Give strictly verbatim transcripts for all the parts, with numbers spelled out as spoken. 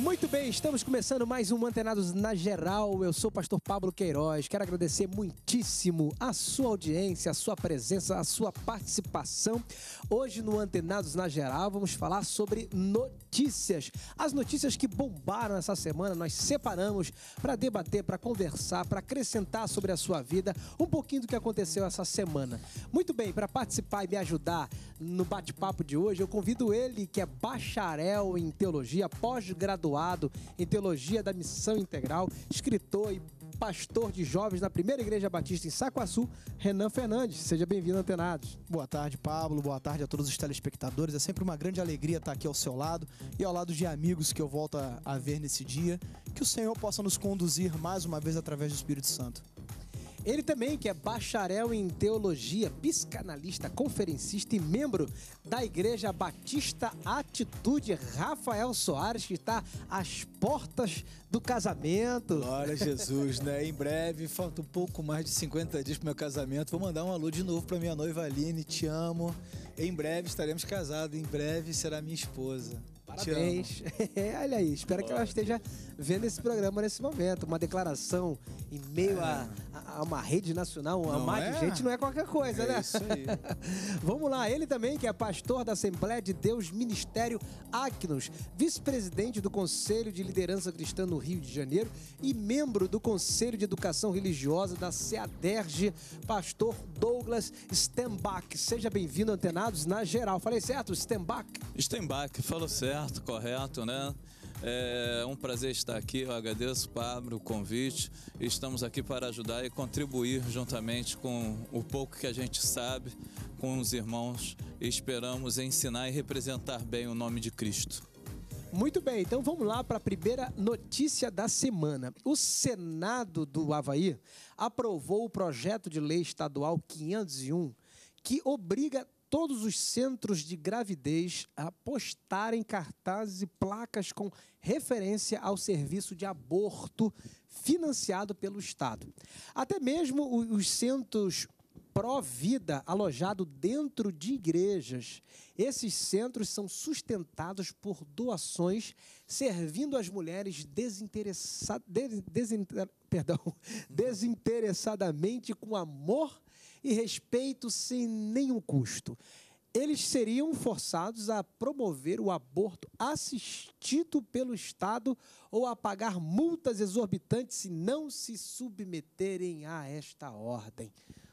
Muito bem, estamos começando mais um Antenados na Geral. Eu sou o pastor Pablo Queiroz. Quero agradecer muitíssimo a sua audiência, a sua presença, a sua participação. Hoje no Antenados na Geral vamos falar sobre notícias. As notícias que bombaram essa semana, nós separamos para debater, para conversar, para acrescentar sobre a sua vida um pouquinho do que aconteceu essa semana. Muito bem, para participar e me ajudar no bate-papo de hoje, eu convido ele, que é bacharel em teologia, pós-graduado em teologia da Missão Integral, escritor e pastor de jovens na Primeira Igreja Batista em Saquaçu, Renan Fernandes. Seja bem-vindo, Antenados. Boa tarde, Pablo. Boa tarde a todos os telespectadores. É sempre uma grande alegria estar aqui ao seu lado e ao lado de amigos que eu volto a, a ver nesse dia. Que o Senhor possa nos conduzir mais uma vez através do Espírito Santo. Ele também, que é bacharel em teologia, psicanalista, conferencista e membro da Igreja Batista Atitude, Rafael Soares, que está às portas do casamento. Glória a Jesus, né? Em breve, falta um pouco mais de cinquenta dias para o meu casamento. Vou mandar um alô de novo para minha noiva Aline, te amo. Em breve estaremos casados, em breve será minha esposa. Parabéns. É, olha aí, espero que ela esteja vendo esse programa nesse momento. Uma declaração em meio é. a, a uma rede nacional, a amar de gente não é qualquer coisa, é né? Isso aí. Vamos lá, ele também, que é pastor da Assembleia de Deus Ministério Acnos, vice-presidente do Conselho de Liderança Cristã no Rio de Janeiro e membro do Conselho de Educação Religiosa da SEADERJ, pastor Douglas Stenbach. Seja bem-vindo, Antenados na Geral. Falei certo, Stenbach? Stenbach, falou certo, correto, né? É um prazer estar aqui, eu agradeço, Pablo, o convite. Estamos aqui para ajudar e contribuir juntamente com o pouco que a gente sabe, com os irmãos, e esperamos ensinar e representar bem o nome de Cristo. Muito bem, então vamos lá para a primeira notícia da semana. O Senado do Avaí aprovou o projeto de lei estadual quinhentos e um, que obriga todos os centros de gravidez a postarem cartazes e placas com referência ao serviço de aborto financiado pelo Estado. Até mesmo os centros pró-vida alojados dentro de igrejas. Esses centros são sustentados por doações, servindo as mulheres desinteressa... desinter... Perdão, desinteressadamente, com amor e respeito, sem nenhum custo. Eles seriam forçados a promover o aborto assistido pelo Estado ou a pagar multas exorbitantes se não se submeterem a esta ordem.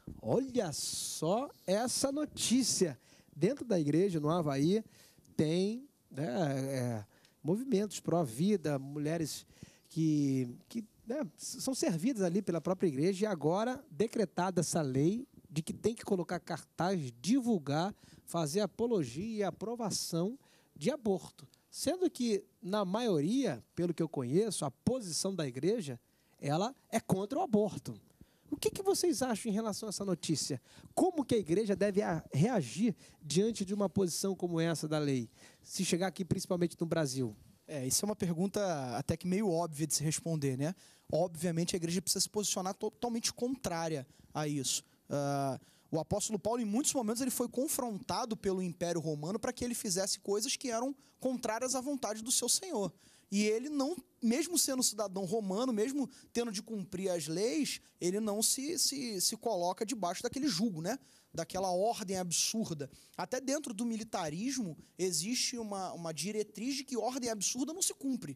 Olha só essa notícia. Dentro da igreja, no Avaí, tem né, é, movimentos pró-vida, mulheres que, que né, são servidas ali pela própria igreja, e agora decretada essa lei de que tem que colocar cartaz, divulgar, fazer apologia e aprovação de aborto. Sendo que, na maioria, pelo que eu conheço, a posição da igreja, ela é contra o aborto. O que, que vocês acham em relação a essa notícia? Como que a igreja deve reagir diante de uma posição como essa da lei? Se chegar aqui, principalmente no Brasil. É, isso é uma pergunta até que meio óbvia de se responder, né? Obviamente, a igreja precisa se posicionar totalmente contrária a isso. Uh, o apóstolo Paulo, em muitos momentos, ele foi confrontado pelo Império Romano para que ele fizesse coisas que eram contrárias à vontade do seu Senhor. E ele não, mesmo sendo cidadão romano, mesmo tendo de cumprir as leis, ele não se, se, se coloca debaixo daquele jugo, né? Daquela ordem absurda. Até dentro do militarismo existe uma, uma diretriz de que ordem absurda não se cumpre.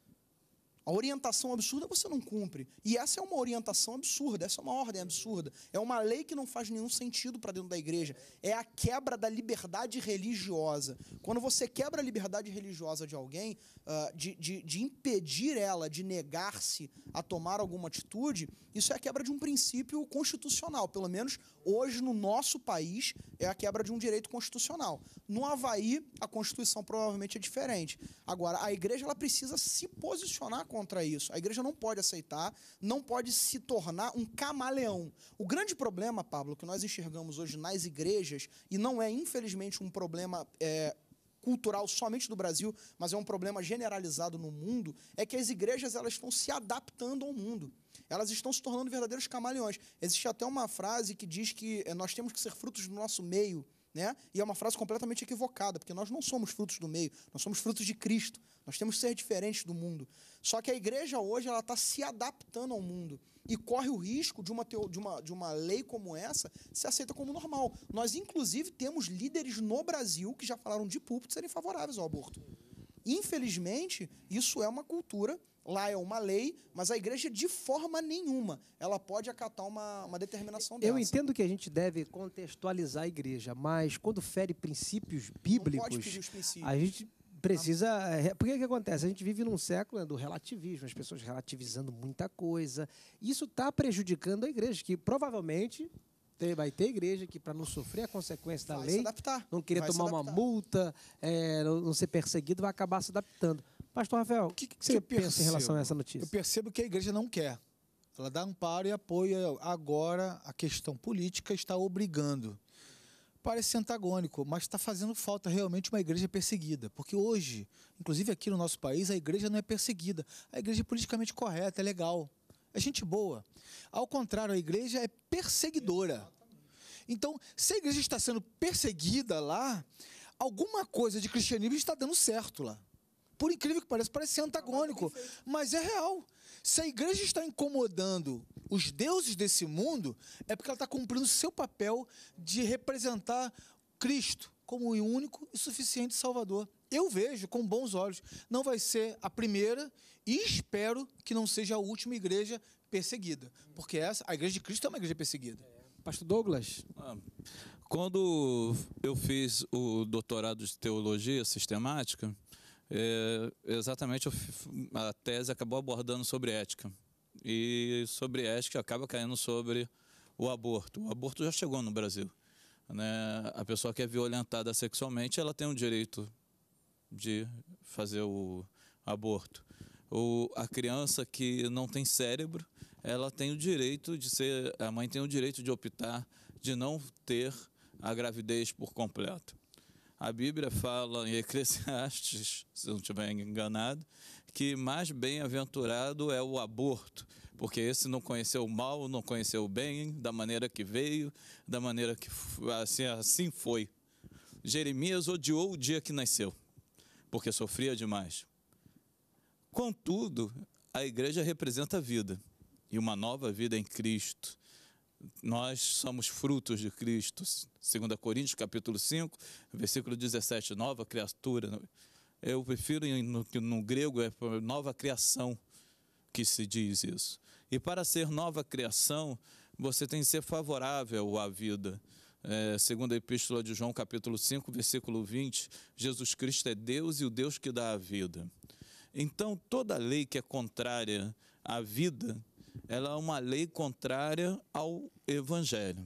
A orientação absurda você não cumpre. E essa é uma orientação absurda, essa é uma ordem absurda. É uma lei que não faz nenhum sentido para dentro da igreja. É a quebra da liberdade religiosa. Quando você quebra a liberdade religiosa de alguém, uh, de, de, de impedir ela de negar-se a tomar alguma atitude, isso é a quebra de um princípio constitucional. Pelo menos hoje no nosso país é a quebra de um direito constitucional. No Avaí, a Constituição provavelmente é diferente. Agora, a igreja ela precisa se posicionar contra isso. A igreja não pode aceitar, não pode se tornar um camaleão. O grande problema, Pablo, que nós enxergamos hoje nas igrejas, e não é, infelizmente, um problema é, cultural somente do Brasil, mas é um problema generalizado no mundo, é que as igrejas elas estão se adaptando ao mundo. Elas estão se tornando verdadeiros camaleões. Existe até uma frase que diz que nós temos que ser frutos do nosso meio, né? E é uma frase completamente equivocada, porque nós não somos frutos do meio, nós somos frutos de Cristo. Nós temos que ser diferentes do mundo. Só que a igreja hoje ela está se adaptando ao mundo e corre o risco de uma, teo, de, uma, de uma lei como essa ser aceita como normal. Nós, inclusive, temos líderes no Brasil que já falaram de púlpito serem favoráveis ao aborto. Infelizmente, isso é uma cultura, lá é uma lei, mas a igreja, de forma nenhuma, ela pode acatar uma, uma determinação dessa. Eu entendo que a gente deve contextualizar a igreja, mas quando fere princípios bíblicos, Não pode pedir os princípios. a gente precisa... Porque o que acontece? A gente vive num século, né, do relativismo, as pessoas relativizando muita coisa. Isso está prejudicando a igreja, que provavelmente... vai ter igreja que, para não sofrer a consequência da vai lei, se adaptar, não querer vai tomar se uma adaptar. multa, é, não, não ser perseguido, vai acabar se adaptando. Pastor Rafael, o que, que, que você eu pensa percebo? em relação a essa notícia? Eu percebo que a igreja não quer. Ela dá amparo e apoia. Agora, a questão política está obrigando. Parece antagônico, mas está fazendo falta realmente uma igreja perseguida. Porque hoje, inclusive aqui no nosso país, a igreja não é perseguida. A igreja é politicamente correta, é legal. É gente boa. Ao contrário, a igreja é perseguidora. Então, se a igreja está sendo perseguida lá, alguma coisa de cristianismo está dando certo lá. Por incrível que pareça, parece ser antagônico, mas é real. Se a igreja está incomodando os deuses desse mundo, é porque ela está cumprindo o seu papel de representar Cristo como o único e suficiente Salvador. Eu vejo com bons olhos. Não vai ser a primeira e espero que não seja a última igreja perseguida. Porque essa, a igreja de Cristo é uma igreja perseguida. Pastor Douglas? Ah, quando eu fiz o doutorado de teologia sistemática, é, exatamente eu, a tese acabou abordando sobre ética. E sobre ética acaba caindo sobre o aborto. O aborto já chegou no Brasil, né? A pessoa que é violentada sexualmente, ela tem o direito de fazer o aborto. Ou a criança que não tem cérebro, ela tem o direito de ser, a mãe tem o direito de optar de não ter a gravidez por completo. A Bíblia fala em Eclesiastes, se não estiver enganado, que mais bem-aventurado é o aborto, porque esse não conheceu o mal, não conheceu o bem, da maneira que veio, da maneira que assim, assim foi. Jeremias odiou o dia que nasceu, porque sofria demais. Contudo, a igreja representa a vida, e uma nova vida em Cristo. Nós somos frutos de Cristo. Segunda Coríntios, capítulo cinco, versículo dezessete, nova criatura. Eu prefiro, no, no grego, é nova criação que se diz isso. E para ser nova criação, você tem que ser favorável à vida. É, segundo a Epístola de João, capítulo cinco, versículo vinte, Jesus Cristo é Deus e o Deus que dá a vida. Então, toda lei que é contrária à vida, ela é uma lei contrária ao Evangelho.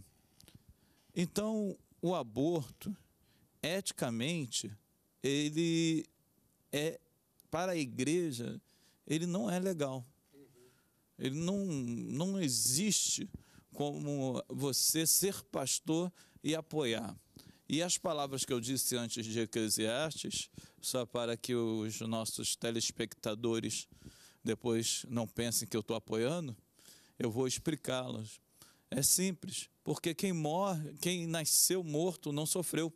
Então, o aborto, eticamente, ele é, para a igreja, ele não é legal. Ele não, não existe como você ser pastor e apoiar. E as palavras que eu disse antes de Eclesiastes, só para que os nossos telespectadores depois não pensem que eu estou apoiando, eu vou explicá-las. É simples, porque quem morre, quem nasceu morto não sofreu.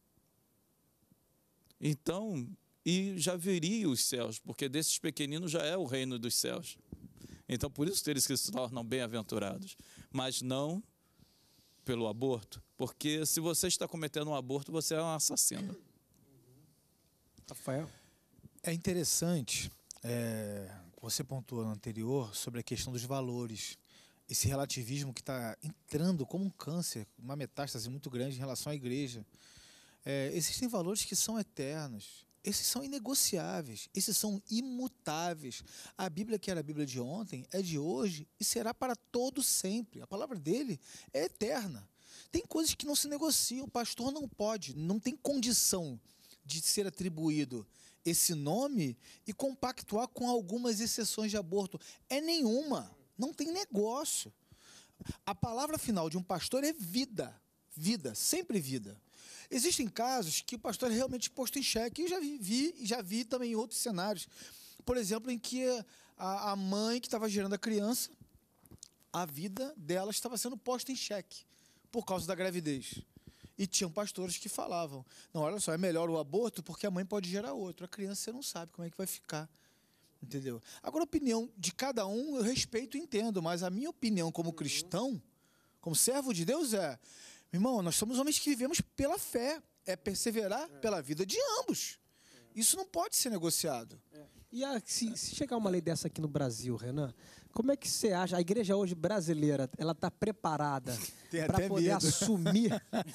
Então, e já viria os céus, porque desses pequeninos já é o reino dos céus. Então, por isso eles que se tornam bem-aventurados, mas não pelo aborto, porque se você está cometendo um aborto, você é um assassino. Rafael? É interessante, é, você pontuou no anterior, sobre a questão dos valores. Esse relativismo que está entrando como um câncer, uma metástase muito grande em relação à igreja. É, existem valores que são eternos, esses são inegociáveis, esses são imutáveis. A Bíblia, que era a Bíblia de ontem, é de hoje e será para todo sempre. A palavra dele é eterna. Tem coisas que não se negociam, o pastor não pode, não tem condição de ser atribuído esse nome e compactuar com algumas exceções de aborto. É nenhuma, não tem negócio. A palavra final de um pastor é vida, vida, sempre vida. Existem casos que o pastor é realmente posto em xeque, e já vi, já vi também em outros cenários. Por exemplo, em que a, a mãe que estava gerando a criança, a vida dela estava sendo posta em xeque por causa da gravidez. E tinham pastores que falavam, não, olha só, é melhor o aborto porque a mãe pode gerar outro. A criança você não sabe como é que vai ficar. Entendeu? Agora, a opinião de cada um eu respeito e entendo, mas a minha opinião como cristão, como servo de Deus é, meu irmão, nós somos homens que vivemos pela fé, é perseverar é. pela vida de ambos. Isso não pode ser negociado. É. E a, se, se chegar uma lei dessa aqui no Brasil, Renan, como é que você acha? A igreja hoje brasileira, ela está preparada para poder medo. assumir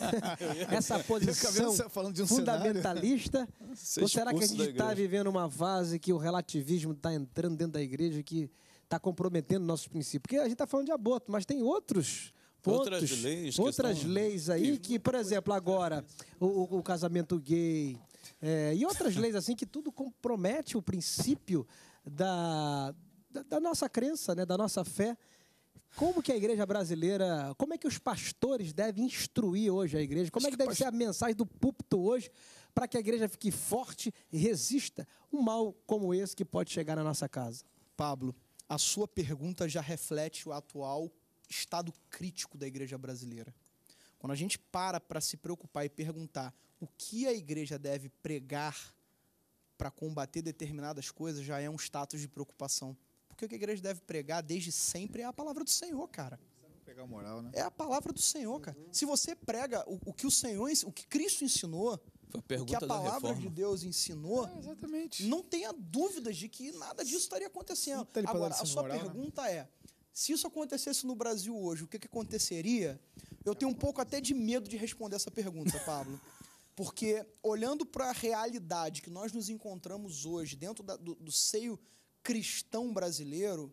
essa posição de um fundamentalista? Ou será que a gente está vivendo uma fase que o relativismo está entrando dentro da igreja, que está comprometendo nossos princípios? Porque a gente está falando de aborto, mas tem outros pontos, outras leis, outras estão... leis aí que, por exemplo, agora, o, o casamento gay é, e outras leis assim que tudo compromete o princípio da... Da, da nossa crença, né, da nossa fé. Como que a igreja brasileira, como é que os pastores devem instruir hoje a igreja? Como é que deve ser a mensagem do púlpito hoje para que a igreja fique forte e resista um mal como esse que pode chegar na nossa casa? Pablo, a sua pergunta já reflete o atual estado crítico da igreja brasileira. Quando a gente para para se preocupar e perguntar o que a igreja deve pregar para combater determinadas coisas, já é um status de preocupação. Porque o que a igreja deve pregar desde sempre é a palavra do Senhor, cara. Pegar moral, né? É a palavra do Senhor, cara. Se você prega o, o que o Senhor, o que Cristo ensinou, o que a palavra de Deus ensinou, é, exatamente. Não tenha dúvidas de que nada disso estaria acontecendo. Agora, a sua moral, pergunta né? é, se isso acontecesse no Brasil hoje, o que, que aconteceria? Eu tenho um pouco até de medo de responder essa pergunta, Pablo. Porque, olhando para a realidade que nós nos encontramos hoje, dentro da, do, do seio cristão brasileiro,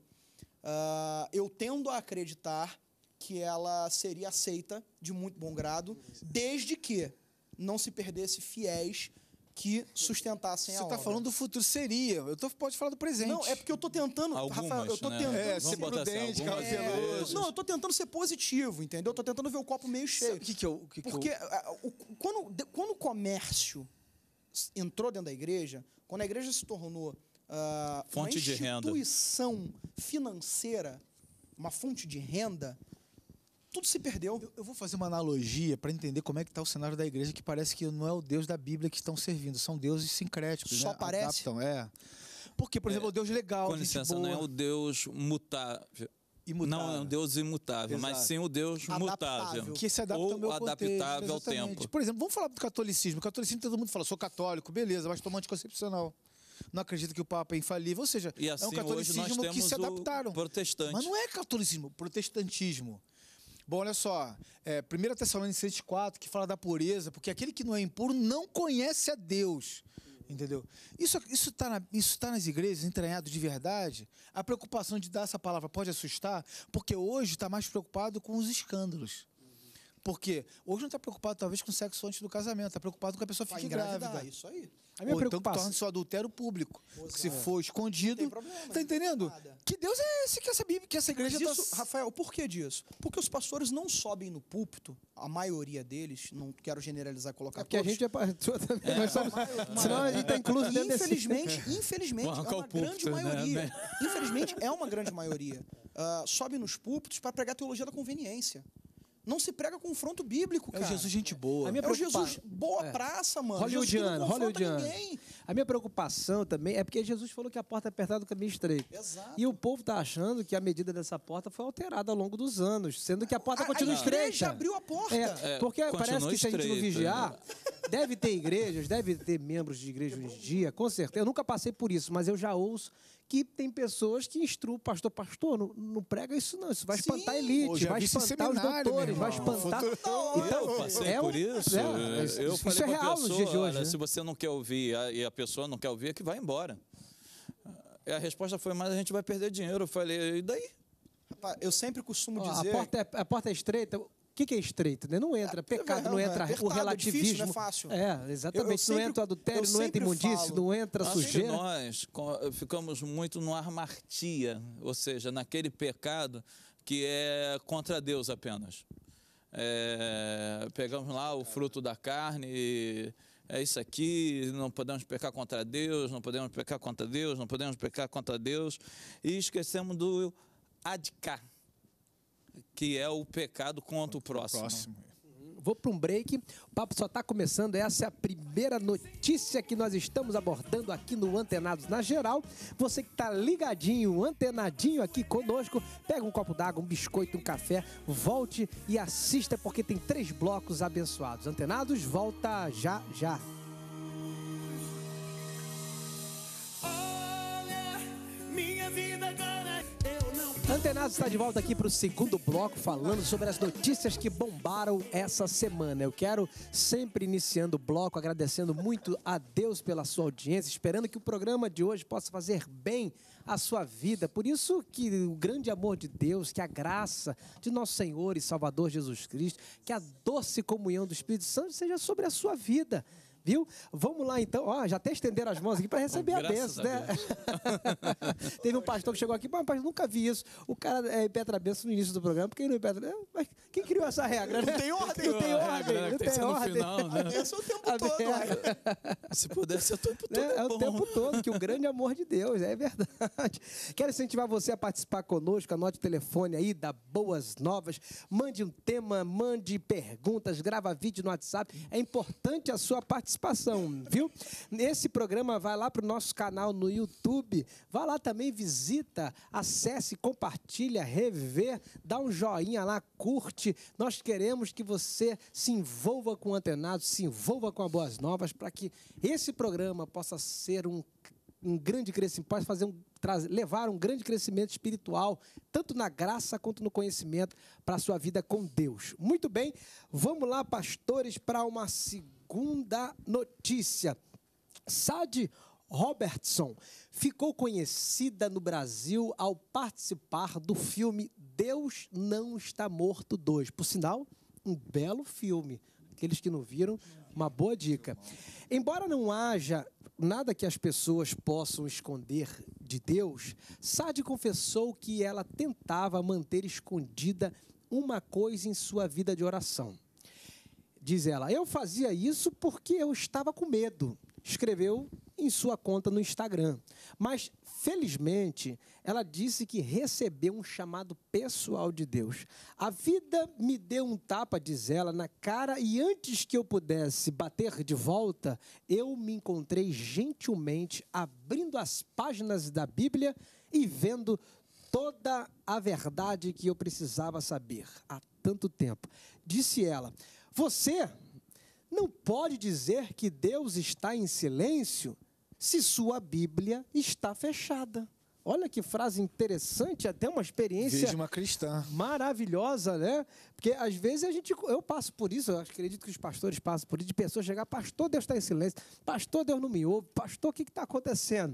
uh, eu tendo a acreditar que ela seria aceita de muito bom grado, desde que não se perdesse fiéis que sustentassem Você a obra. Você está falando do futuro, seria. Eu tô, pode falar do presente. Não, é porque eu estou tentando... Algumas, Rafael, eu estou né? tentando é, ser prudente, cauteloso. É, não, eu estou tentando ser positivo, entendeu? Eu estou tentando ver o copo meio cheio. O que que eu... Que porque que eu... uh, o, quando, quando o comércio entrou dentro da igreja, quando a igreja se tornou uh, fonte uma de renda. instituição financeira, uma fonte de renda, tudo se perdeu. Eu, eu vou fazer uma analogia para entender como é que está o cenário da igreja, que parece que não é o Deus da Bíblia que estão servindo, são deuses sincréticos. Só né? parece? Adaptam, é. Porque, por exemplo, é, o Deus legal, com licença, boa. não é o Deus mutável. Imutável. Não é um Deus imutável, Exato. mas sim o Deus adaptável. mutável. Que se adapta ou ao meu adaptável contexto, ao tempo. Por exemplo, vamos falar do catolicismo. O catolicismo, todo mundo fala, sou católico, beleza, mas tomo anticoncepcional. Não acredito que o Papa é infalível. Ou seja, e assim, é um catolicismo hoje nós que se adaptaram. Protestante. Mas não é catolicismo, protestantismo. Bom, olha só, é, primeira Tessalonicenses quatro, que fala da pureza, porque aquele que não é impuro não conhece a Deus. Entendeu? Isso isso está na, isso tá nas igrejas, entranhado de verdade. A preocupação de dar essa palavra pode assustar, porque hoje está mais preocupado com os escândalos. Porque hoje não está preocupado, talvez, com o sexo antes do casamento, está preocupado com que a pessoa fique grávida. Isso aí. A minha Ou então que preocupação... torna seu adultério público. Exato. Se for escondido, tá entendendo? Nada. Que Deus é esse que essa Bíblia, que essa igreja Mas isso, tá... Rafael, por que disso? Porque os pastores não sobem no púlpito, a maioria deles, não quero generalizar e colocar é porque todos. a gente é pastor também, é, nós somos, mas, senão a gente está incluso dentro infelizmente, desse... infelizmente, Bom, é uma púlpito, grande né? maioria. Infelizmente, é uma grande maioria. Uh, sobe nos púlpitos para pregar a teologia da conveniência. Não se prega confronto bíblico, cara. É o Jesus gente boa. A minha é o Jesus boa é. praça, mano. Hollywoodiano, Hollywoodiano. Ninguém. A minha preocupação também é porque Jesus falou que a porta é apertada do caminho estreito. Exato. E o povo está achando que a medida dessa porta foi alterada ao longo dos anos, sendo que a porta a, continua a estreita. A igreja abriu a porta. É, porque é, parece que se a gente não vigiar, né? deve ter igrejas, deve ter membros de igreja hoje em dia, com certeza. Eu nunca passei por isso, mas eu já ouço que tem pessoas que instruem o pastor, pastor, não, não prega isso não, isso vai espantar a elite, vai espantar os doutores, vai espantar... Não, então, eu passei é um, por isso, é, isso, eu isso falei é real pessoa, nos dias de hoje. Olha, né? se você não quer ouvir e a pessoa não quer ouvir, é que vai embora. E a resposta foi, mas a gente vai perder dinheiro. Eu falei, e daí? Rapaz, eu sempre costumo Ó, dizer... A porta é, a porta é estreita... O que, que é estreito? Né? Não entra, pecado, não, não entra é apertado, o relativismo. É, difícil, não é fácil. É, exatamente. Eu, eu sempre, não entra o adultério, não entra imundície, não entra Acho sujeira. Que nós ficamos muito no armartia, ou seja, naquele pecado que é contra Deus apenas. É, pegamos lá o fruto da carne e é isso aqui, não podemos pecar contra Deus, não podemos pecar contra Deus, não podemos pecar contra Deus, e esquecemos do adká, que é o pecado contra o próximo. próximo. vou para um break. O papo só está começando. Essa é a primeira notícia que nós estamos abordando aqui no Antenados na Geral. Você que está ligadinho, antenadinho aqui conosco, pega um copo d'água, um biscoito, um café, volte e assista, porque tem três blocos abençoados. Antenados, volta já, já. Olha, minha vida agora eu não... Antenados está de volta aqui para o segundo bloco, falando sobre as notícias que bombaram essa semana. Eu quero, sempre iniciando o bloco, agradecendo muito a Deus pela sua audiência, esperando que o programa de hoje possa fazer bem à sua vida. Por isso que o grande amor de Deus, que a graça de nosso Senhor e Salvador Jesus Cristo, que a doce comunhão do Espírito Santo seja sobre a sua vida. Viu? Vamos lá, então. Ó, já até estenderam as mãos aqui para receber a bênção, né? Teve um pastor que chegou aqui, mas eu nunca vi isso. O cara é, impetra a bênção no início do programa, porque ele não impetra... Mas quem criou essa regra? Não tem ordem. Não tem ordem. Não tem ordem. Final, né? Esse é o tempo todo, ué. Se pudesse, o tempo todo. É, é É o bom. tempo todo, que o grande amor de Deus, é verdade. Quero incentivar você a participar conosco, anote o telefone aí, dá boas novas, mande um tema, mande perguntas, grava vídeo no WhatsApp, é importante a sua participação, viu? Esse programa vai lá para o nosso canal no YouTube, vai lá também, visita, acesse, compartilha, rever, dá um joinha lá, curte. Nós queremos que você se envolva com o Antenado, se envolva com a Boas Novas, para que esse programa possa ser um, um grande crescimento, possa fazer um, trazer, levar um grande crescimento espiritual, tanto na graça quanto no conhecimento, para a sua vida com Deus. Muito bem, vamos lá, pastores, para uma segunda notícia. Sade Robertson ficou conhecida no Brasil ao participar do filme Deus Não Está Morto dois. Por sinal, um belo filme. Aqueles que não viram, uma boa dica. Embora não haja nada que as pessoas possam esconder de Deus, Sade confessou que ela tentava manter escondida uma coisa em sua vida de oração. Diz ela, eu fazia isso porque eu estava com medo, escreveu em sua conta no Instagram. Mas, felizmente, ela disse que recebeu um chamado pessoal de Deus. A vida me deu um tapa, diz ela, na cara, e antes que eu pudesse bater de volta, eu me encontrei gentilmente abrindo as páginas da Bíblia e vendo toda a verdade que eu precisava saber há tanto tempo. Disse ela, você não pode dizer que Deus está em silêncio se sua Bíblia está fechada. Olha que frase interessante, até uma experiência Veja uma cristã. maravilhosa, né? Porque às vezes a gente, eu passo por isso, eu acredito que os pastores passam por isso, de pessoas chegar, pastor, Deus está em silêncio, pastor, Deus não me ouve, pastor, o que está acontecendo?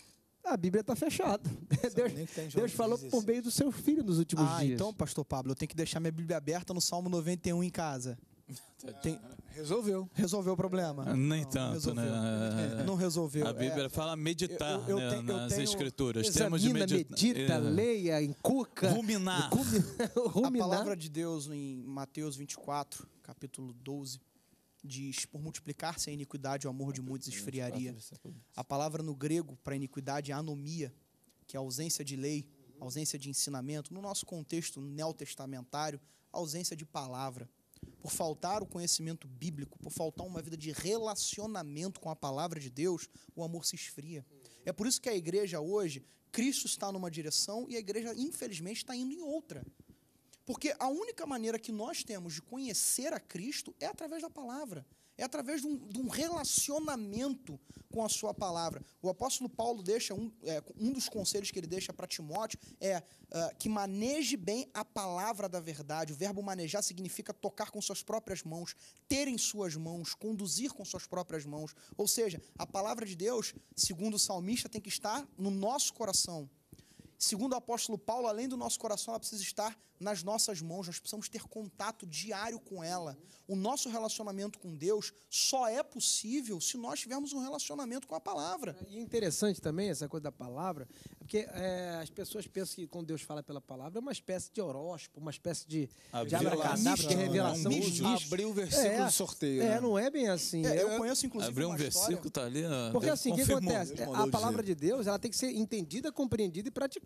A Bíblia está fechada. Deus, nem que tá em João Deus falou dezesseis. por meio do seu filho nos últimos Ah, dias. então, pastor Pablo, eu tenho que deixar minha Bíblia aberta no Salmo noventa e um em casa. Tem... Resolveu. Resolveu o problema? Nem Não, tanto, resolveu. né? Não resolveu. A Bíblia É, fala meditar, eu- eu né, tenho- eu nas tenho- escrituras. Temos de Examina, medita- medita, É. leia, encuca. Ruminar. Rumi- A Ruminar. palavra de Deus em Mateus vinte e quatro, capítulo doze, diz, por multiplicar-se a iniquidade, o amor de muitos esfriaria. A palavra no grego para iniquidade é anomia, que é ausência de lei, ausência de ensinamento. No nosso contexto neotestamentário, ausência de palavra. Por faltar o conhecimento bíblico, por faltar uma vida de relacionamento com a palavra de Deus, o amor se esfria. É por isso que a igreja hoje, Cristo está numa direção e a igreja, infelizmente, está indo em outra. Porque a única maneira que nós temos de conhecer a Cristo é através da palavra. É através de um, de um relacionamento com a sua palavra. O apóstolo Paulo deixa, um, é, um dos conselhos que ele deixa para Timóteo é uh, que maneje bem a palavra da verdade. O verbo manejar significa tocar com suas próprias mãos, ter em suas mãos, conduzir com suas próprias mãos. Ou seja, a palavra de Deus, segundo o salmista, tem que estar no nosso coração. Segundo o apóstolo Paulo, além do nosso coração, ela precisa estar nas nossas mãos. Nós precisamos ter contato diário com ela. O nosso relacionamento com Deus só é possível se nós tivermos um relacionamento com a palavra. E é interessante também essa coisa da palavra, porque é, as pessoas pensam que quando Deus fala pela palavra é uma espécie de horóscopo, uma espécie de, de abracadabra, de revelação. Um mística. Abriu o versículo É, do sorteio. é, né? não é bem assim. É, Eu- eu conheço, inclusive, Abriu um uma versículo, história... tá ali. ó, Porque Deus assim, o que confirmou. acontece? Deus mandou A palavra dizer. de Deus ela tem que ser entendida, compreendida e praticada.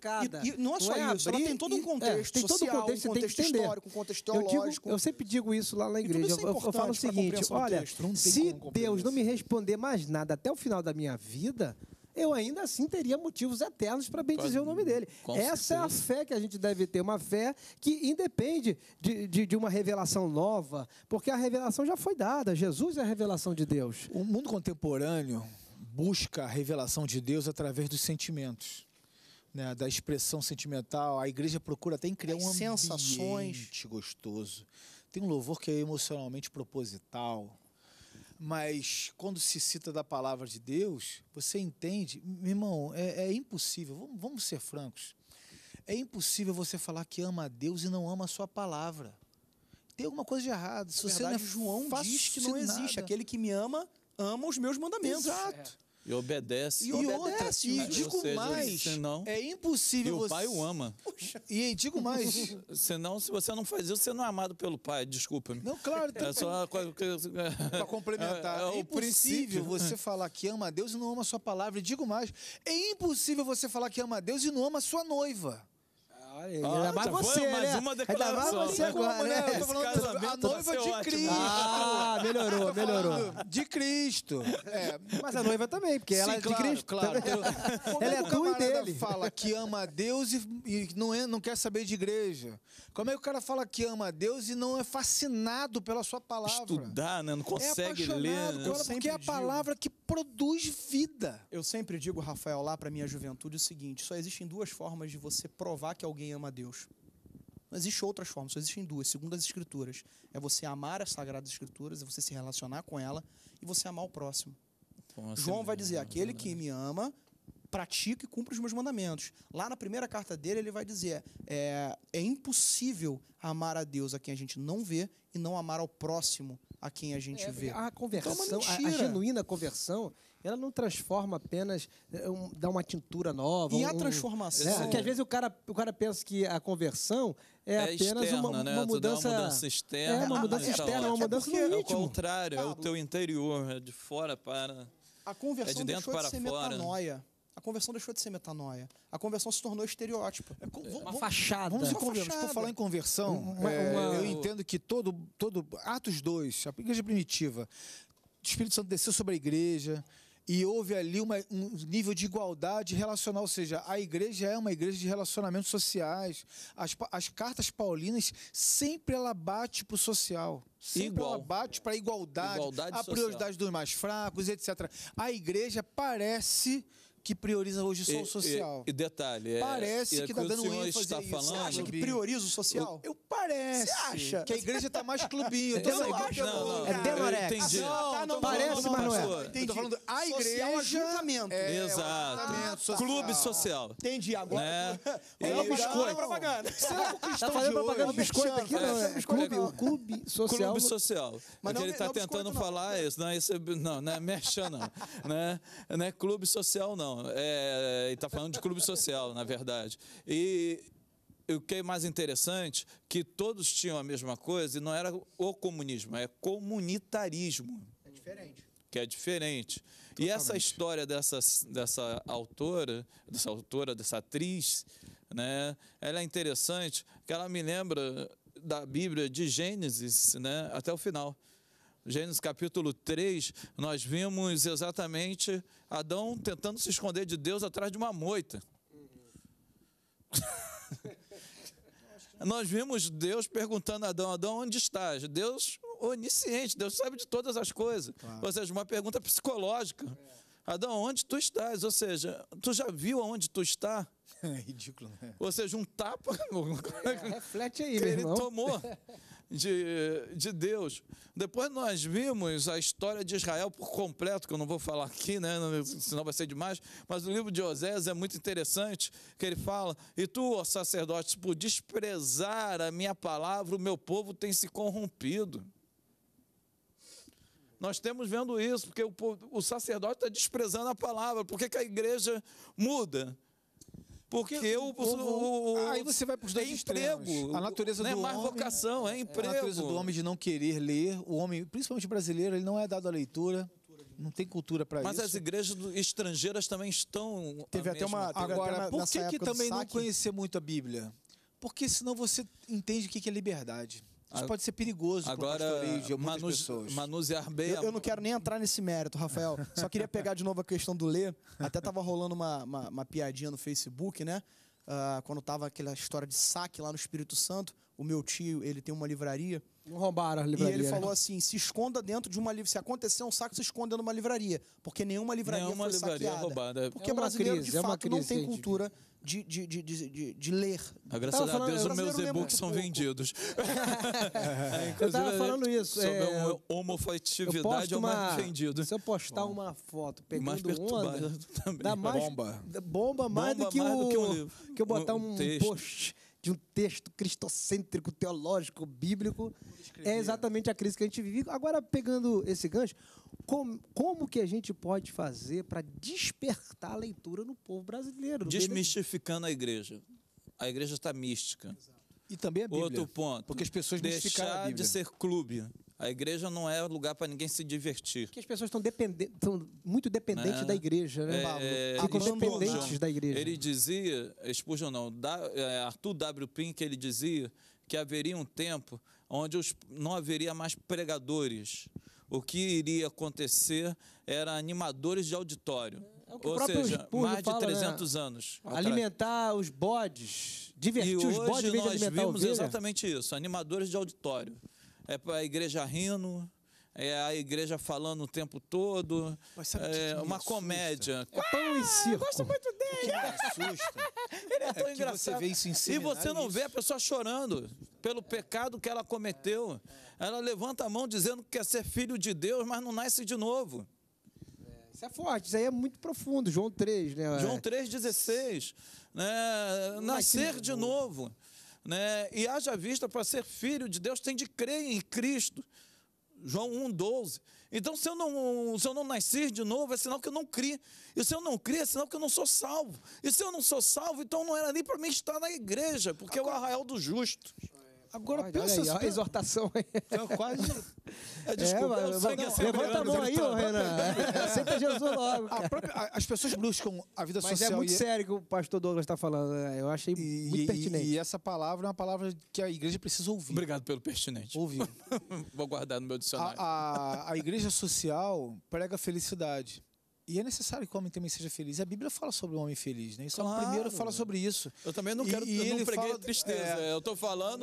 sacada. E, e não é só é isso, ela abrir tem todo um e- contexto é, tem todo social, um contexto, um você tem que contexto entender. histórico, um contexto Eu, digo, teológico. eu sempre digo isso lá na E tudo igreja. isso é Eu, eu falo o importante pra seguinte: compreensão do olha, texto, não tem se como compreender Deus não me isso. responder mais nada até o final da minha vida, eu ainda assim teria motivos eternos para bendizer o nome dele. Com Essa é a certeza. fé que a gente deve ter, uma fé que independe de, de, de uma revelação nova, porque a revelação já foi dada. Jesus é a revelação de Deus. O mundo contemporâneo busca a revelação de Deus através dos sentimentos, né, da expressão sentimental. A igreja procura até em criar As um sensações. ambiente gostoso. Tem um louvor que é emocionalmente proposital, mas quando se cita da palavra de Deus, você entende, meu irmão, é, é impossível, vamos, vamos ser francos, é impossível você falar que ama a Deus e não ama a sua palavra. Tem alguma coisa de errado. Se Na você verdade, não é João diz que não fascinado- existe. Aquele que me ama, ama os meus mandamentos. Exato. E obedece. E, outra, e Ou digo seja, mais, senão- é E impossível o você... pai o ama. E digo mais, Senão, se você não faz isso, você não é amado pelo pai. Desculpa-me. não, claro, É só para complementar, É- é é, o impossível princípio. você falar que ama a Deus e não ama a sua palavra. E digo mais, é impossível você falar que ama a Deus e não ama a sua noiva. Olha, ainda mais já foi você, mais né? uma Ainda declaração. mais você Não tem agora, como, né? né? Eu tô Esse falando casamento a vai noiva ser de ótimo. Cristo. Ah, melhorou, melhorou. De Cristo. É, Mas a noiva também, porque ela sim, é de claro, Cristo. claro. também. Como Ela é é que o tua e camarada dele. fala que ama a Deus e, e não, é, não quer saber de igreja? Como é que o cara fala que ama a Deus e não é fascinado pela sua palavra? Estudar, né? Não É consegue apaixonado ler. com né? ela, sempre porque é a digo. palavra que produz vida. Eu sempre digo, Rafael, lá para minha juventude, o seguinte: só existem duas formas de você provar que alguém ama a Deus. Não existe outras formas, só existem duas, segundo as Escrituras. É você amar as Sagradas Escrituras, é você se relacionar com ela e você amar o próximo. Como assim, João vai dizer, né? aquele que me ama, pratica e cumpre os meus mandamentos. Lá na primeira carta dele, ele vai dizer, é, é impossível amar a Deus a quem a gente não vê e não amar ao próximo a quem a gente vê. A conversão, Então, é uma a, a mentira. genuína conversão, ela não transforma apenas, é, um, dá uma tintura nova. E um, a transformação... É, porque às vezes o cara, o cara pensa que a conversão é, É apenas externa, uma, né? uma Tu dá mudança... uma mudança externa. É, uma né? mudança E externa, tal. uma mudança porque no é o É o íntimo. contrário, é o Pablo. teu interior, é de fora para... A conversão É de dentro deixou para de ser fora. metanoia. A conversão deixou de ser metanoia. A conversão se tornou estereótipo. Uma fachada. Vamos em Uma conversão. fachada. Por falar em conversão, Uma- é, uma- eu entendo que todo, todo Atos dois, a igreja primitiva, o Espírito Santo desceu sobre a igreja e houve ali uma, um nível de igualdade relacional, ou seja, a igreja é uma igreja de relacionamentos sociais. As, pa- as cartas paulinas sempre ela bate para o social. Sempre Igual. ela bate para a igualdade, Igualdade a social. prioridade dos mais fracos, etcétera. A igreja parece que prioriza hoje só E- o social. E, e detalhe, é, Parece é que tá o dando o senhor ênfase está a isso. falando... Você Você acha que Clubinho. prioriza o social? Eu parece Você acha? que a igreja tá mais clubinho. Eu tô Eu falando- acho, Não, não, É eu Demarex. entendi. Não, tá, tô não, parece, falando- mas não é. pastor, Eu Entendi. tô falando a Social igreja... ajuntamento. É, o Exato. ajuntamento social. Clube social. Entendi, agora... Né? Olha E- o biscoito. Não. propaganda. Será que o cristão Tá fazendo de hoje- propaganda do biscoito aqui? Não, é, biscoito clube, não. o clube social. Clube social. Mas o não- que ele está não biscoito, tentando não. falar é isso. Não, isso é, não, não é merchan, não. né? Não é clube social, não. É, ele está falando de clube social, na verdade. E o que é mais interessante, que todos tinham a mesma coisa, e não era o comunismo, é comunitarismo. É diferente. Que é diferente. E essa história dessa, dessa autora, dessa autora, dessa atriz, né, ela é interessante, que ela me lembra da Bíblia de Gênesis, né, até o final. Gênesis capítulo três, nós vimos exatamente Adão tentando se esconder de Deus atrás de uma moita. Nós vimos Deus perguntando a Adão, Adão, onde estás? Deus onisciente, Deus sabe de todas as coisas. Claro. Ou seja, uma pergunta psicológica. É. Adão, onde tu estás? Ou seja, tu já viu aonde tu está? É ridículo, né? Ou seja, um tapa É, reflete aí, que meu ele irmão. tomou de, de Deus. Depois nós vimos a história de Israel por completo, que eu não vou falar aqui, né, senão vai ser demais, mas o livro de Osés é muito interessante, que ele fala, e tu, ó sacerdote, por desprezar a minha palavra, o meu povo tem se corrompido. Nós temos vendo isso, porque o, o sacerdote está desprezando a palavra. Por que, que a igreja muda? Porque, porque o, o, o, aí você vai para os dois é extremos. emprego. A natureza não do é mais homem, vocação, é emprego. A natureza do homem de não querer ler. O homem, principalmente brasileiro, ele não é dado à leitura. não tem cultura para isso. Mas as igrejas do- estrangeiras também estão. Teve a até mesma uma- coisa. teve até Agora, na- por nessa que, que época do também não saque- conhecer muito a Bíblia? Porque senão você entende o que que é liberdade. Isso A- pode ser perigoso para o Agora, pastoreio de muitas manus, pessoas. manusear bem. Eu, eu não quero nem entrar nesse mérito, Rafael. Só queria pegar de novo a questão do ler. Até tava rolando uma, uma, uma piadinha no Facebook, né? Ah, quando tava aquela história de saque lá no Espírito Santo. O meu tio, ele tem uma livraria. Não roubaram a E livraria. ele né? falou assim, se esconda dentro de uma livraria. Se acontecer um saque, se esconda dentro de uma livraria. Porque nenhuma livraria Nenhuma foi livraria saqueada. roubada. Porque É uma brasileiro, crise, de é uma fato, não crise tem que a gente cultura de, de, de, de, de, de ler. Ah, graças Tava a falando- Deus, eu os meus brasileiro lembra e-books são pouco. vendidos. Eu tava falando isso. Sobre é, a eu homofetividade posto é o mais uma, vendido. se eu postar uma foto Mais pegando perturbado onda, também. dá mais, Bomba. bomba mais, Bomba do, que mais o, do que um livro. que eu botar Um um, texto. post de um texto cristocêntrico, teológico, bíblico. É exatamente a crise que a gente vive. Agora, pegando esse gancho, como, como que a gente pode fazer para despertar a leitura no povo brasileiro? no meio da- Desmistificando a igreja. A igreja está mística. E também a Bíblia. Outro ponto. Porque as pessoas mistificaram a deixar Bíblia. de ser clube. A igreja não é lugar para ninguém se divertir. Porque as pessoas estão dependentes, estão muito dependentes Né? da igreja, né, É, Pablo? Ficam Spurgeon, dependentes da igreja. Ele dizia, Spurgeon não, da, é, Arthur W. Pink, ele dizia que haveria um tempo onde os, não haveria mais pregadores. O que iria acontecer era animadores de auditório. É o que o Ou próprio seja, Spurgeon mais de fala, né? trezentos anos. atrás. Alimentar os bodes, E divertir os bodes hoje em vez de nós alimentar a vimos ovelha. exatamente isso, animadores de auditório. É para a igreja rindo, é a igreja falando o tempo todo, Mas sabe o que é que me uma assusta? É comédia. pão e circo. Gosto muito dele. que me assusta Ele é tão que engraçado. você vê isso em e seminário, você não isso. vê a pessoa chorando pelo pecado que ela cometeu. Ela levanta a mão dizendo que quer ser filho de Deus, mas não nasce de novo. Isso é forte, isso aí é muito profundo. João três, né? João três, dezesseis. Né? Nascer de novo. Né? E haja vista para ser filho de Deus, tem de crer em Cristo. João um, doze. Então, se eu, não, se eu não nascer de novo, é sinal que eu não criei. E se eu não criei, é sinal que eu não sou salvo. E se eu não sou salvo, então não era nem para mim estar na igreja, porque é o arraial do justo. Agora, Olha pensa... aí, ó, a exortação aí. Então, quase... É, desculpa, É, eu mas- sei que não, é sempre levanta a mão aí, ô, Renan. Aceita Jesus logo. a cara. própria- a- as pessoas buscam a vida Mas é social muito e, sério que o pastor Douglas está falando. Né? Eu achei e, muito e- pertinente. e essa palavra é uma palavra que a igreja precisa ouvir. Obrigado pelo pertinente. Ouvir. Vou guardar no meu dicionário. A, a, a igreja social prega felicidade. E é necessário que o homem também seja feliz. A Bíblia fala sobre o homem feliz, né? Isso Claro. é o primeiro fala sobre isso. Eu também não E- quero, e eu não ele preguei fala- tristeza. é. Eu estou falando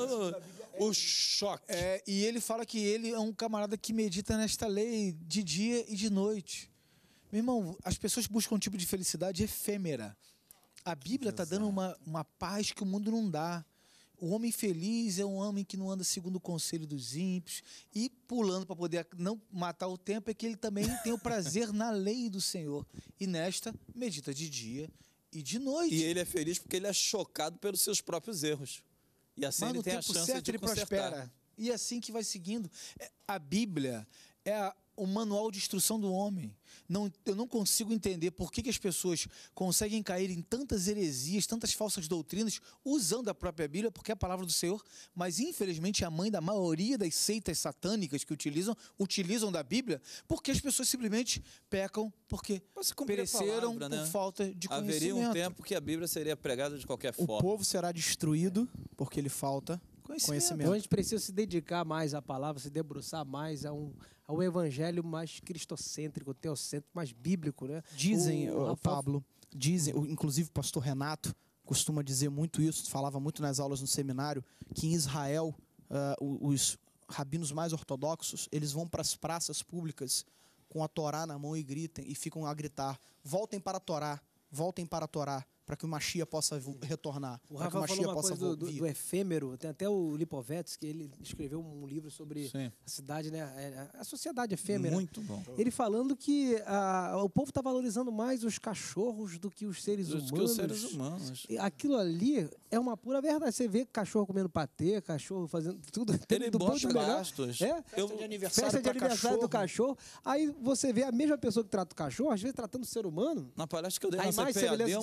o choque. É, e ele fala que ele é um camarada que medita nesta lei de dia e de noite. Meu irmão, as pessoas buscam um tipo de felicidade efêmera. A Bíblia está dando uma, uma paz que o mundo não dá. O homem feliz é um homem que não anda segundo o conselho dos ímpios. E pulando para poder não matar o tempo é que ele também tem o prazer na lei do Senhor. E nesta, medita de dia e de noite. E ele é feliz porque ele é chocado pelos seus próprios erros. E assim Mas ele no tem a tempo chance certo de ele consertar. prospera. E é assim que vai seguindo. É, A Bíblia é a- o manual de instrução do homem. Não, eu não consigo entender por que, que as pessoas conseguem cair em tantas heresias, tantas falsas doutrinas, usando a própria Bíblia, porque é a palavra do Senhor, mas infelizmente é a mãe da maioria das seitas satânicas que utilizam, utilizam da Bíblia, porque as pessoas simplesmente pecam porque Pra se cumprir a pereceram palavra, por né? falta de conhecimento. Haveria um tempo que a Bíblia seria pregada de qualquer O forma. povo será destruído porque lhe falta conhecimento. Então a gente precisa se dedicar mais à palavra, se debruçar mais a um, a um evangelho mais cristocêntrico, teocêntrico, mais bíblico, né? Dizem, O o, Rafael- Pablo, dizem, o- inclusive o pastor Renato costuma dizer muito isso, falava muito nas aulas no seminário, que em Israel ah, o- os rabinos mais ortodoxos, eles vão para as praças públicas com a Torá na mão e gritam, e ficam a gritar, voltem para a Torá, voltem para a Torá, para que o Machia possa vo- retornar, O para que o Rafa Machia falou uma possa coisa do, do, vir. do efêmero, tem até o Lipovetsky, ele escreveu um livro sobre Sim. a cidade, né, é, a sociedade efêmera. Muito bom. Ele falando que ah, o povo está valorizando mais os cachorros do que os seres Dos que humanos. os seres humanos. E aquilo ali é uma pura verdade. Você vê cachorro comendo patê, cachorro fazendo tudo. Ele do bom e bota do melhor. gastos. É? Eu- Festa de aniversário, Festa de pra aniversário do cachorro. Aí você vê a mesma pessoa que trata o cachorro, às vezes tratando o ser humano. Na palestra que eu dei A na imagem e C P A D, semelhança eu de mostrei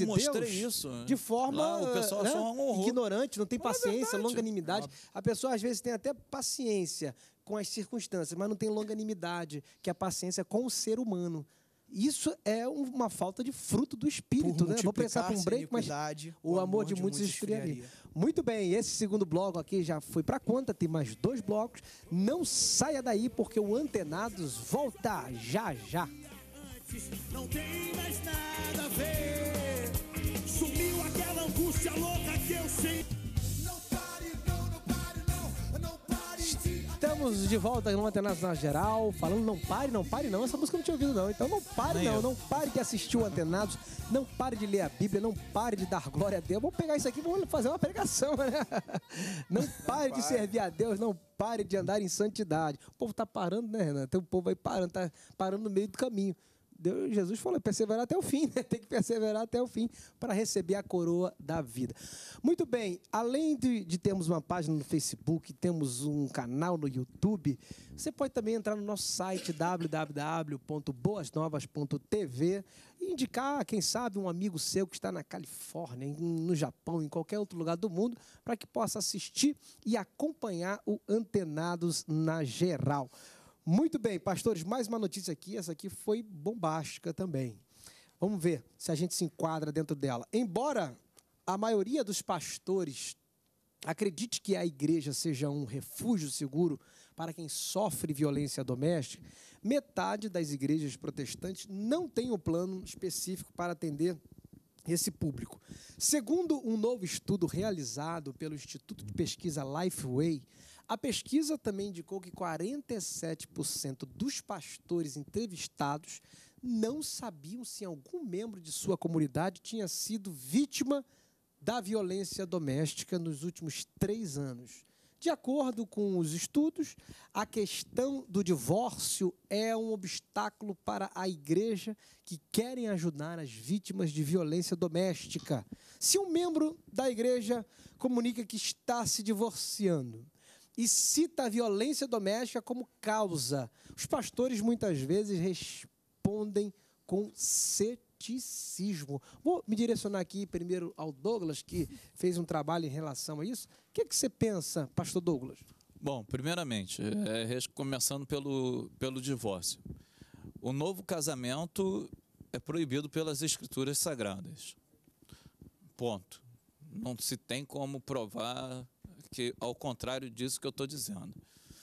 isso. de forma Lá, o pessoal né, achou um horror. ignorante, não tem Mas é paciência, verdade. longanimidade. A pessoa às vezes tem até paciência com as circunstâncias, mas não tem longanimidade, que é a paciência com o ser humano. Isso é um- uma falta de fruto do Espírito, né? Vou pensar para um break, mas o amor de muitos esfriaria. Muito bem, esse segundo bloco aqui já foi para conta, tem mais dois blocos. Não saia daí, porque o Antenados volta já já. Não tem mais nada a ver. Sumiu aquela angústia louca que eu sinto. Não pare, não, não pare, não. Não pare de... Estamos de volta no Antenados na Geral, falando não pare, não pare não. Essa música eu não tinha ouvido não, então não pare Nem não. eu. Não pare de assistir o Antenados, não pare de ler a Bíblia, não pare de dar glória a Deus. Vamos pegar isso aqui e vamos fazer uma pregação, né? Não pare de servir a Deus, não pare de andar em santidade. O povo tá parando, né, Renan? Tem um povo aí parando, tá parando no meio do caminho. Deus, Jesus falou, perseverar até o fim, né? Tem que perseverar até o fim para receber a coroa da vida. Muito bem, além de, de termos uma página no Facebook, temos um canal no YouTube, você pode também entrar no nosso site w w w ponto boas novas ponto t v e indicar, quem sabe, um amigo seu que está na Califórnia, em- no Japão, em qualquer outro lugar do mundo, para que possa assistir e acompanhar o Antenados na Geral. Muito bem, pastores, mais uma notícia aqui. Essa aqui foi bombástica também. Vamos ver se a gente se enquadra dentro dela. Embora a maioria dos pastores acredite que a igreja seja um refúgio seguro para quem sofre violência doméstica, metade das igrejas protestantes não tem um plano específico para atender esse público. Segundo um novo estudo realizado pelo Instituto de Pesquisa Lifeway, a pesquisa também indicou que quarenta e sete por cento dos pastores entrevistados não sabiam se algum membro de sua comunidade tinha sido vítima da violência doméstica nos últimos três anos. De acordo com os estudos, a questão do divórcio é um obstáculo para a igreja que querem ajudar as vítimas de violência doméstica. Se um membro da igreja comunica que está se divorciando e cita a violência doméstica como causa, os pastores muitas vezes respondem com ceticismo. Vou me direcionar aqui primeiro ao Douglas, que fez um trabalho em relação a isso. O que, é que você pensa, pastor Douglas? Bom, primeiramente, é, res- começando pelo, pelo divórcio. O novo casamento é proibido pelas escrituras sagradas. Ponto. Não se tem como provar que, ao contrário disso que eu estou dizendo,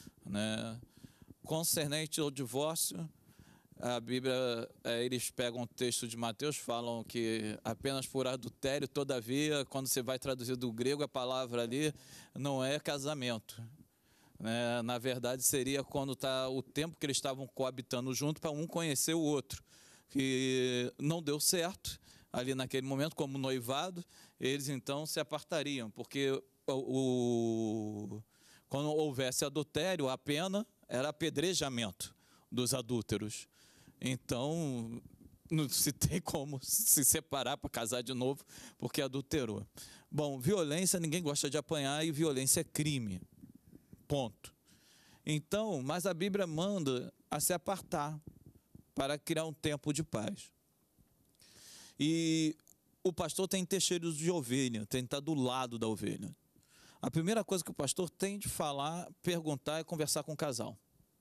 né? Concernente ao divórcio, a Bíblia, eh, eles pegam o texto de Mateus, falam que apenas por adultério, todavia, quando você vai traduzir do grego, a palavra ali não é casamento, né? Na verdade, seria quando está o tempo que eles estavam coabitando junto para um conhecer o outro, que não deu certo ali naquele momento, como noivado, eles então se apartariam, porque o, o, quando houvesse adultério, a pena era apedrejamento dos adúlteros. Então, não se tem como se separar para casar de novo, porque adulterou. Bom, violência, ninguém gosta de apanhar e violência é crime. Ponto. Então, mas a Bíblia manda a se apartar para criar um tempo de paz. E o pastor tem que ter cheiro de ovelha, tem que estar do lado da ovelha. A primeira coisa que o pastor tem de falar, perguntar, é conversar com o casal.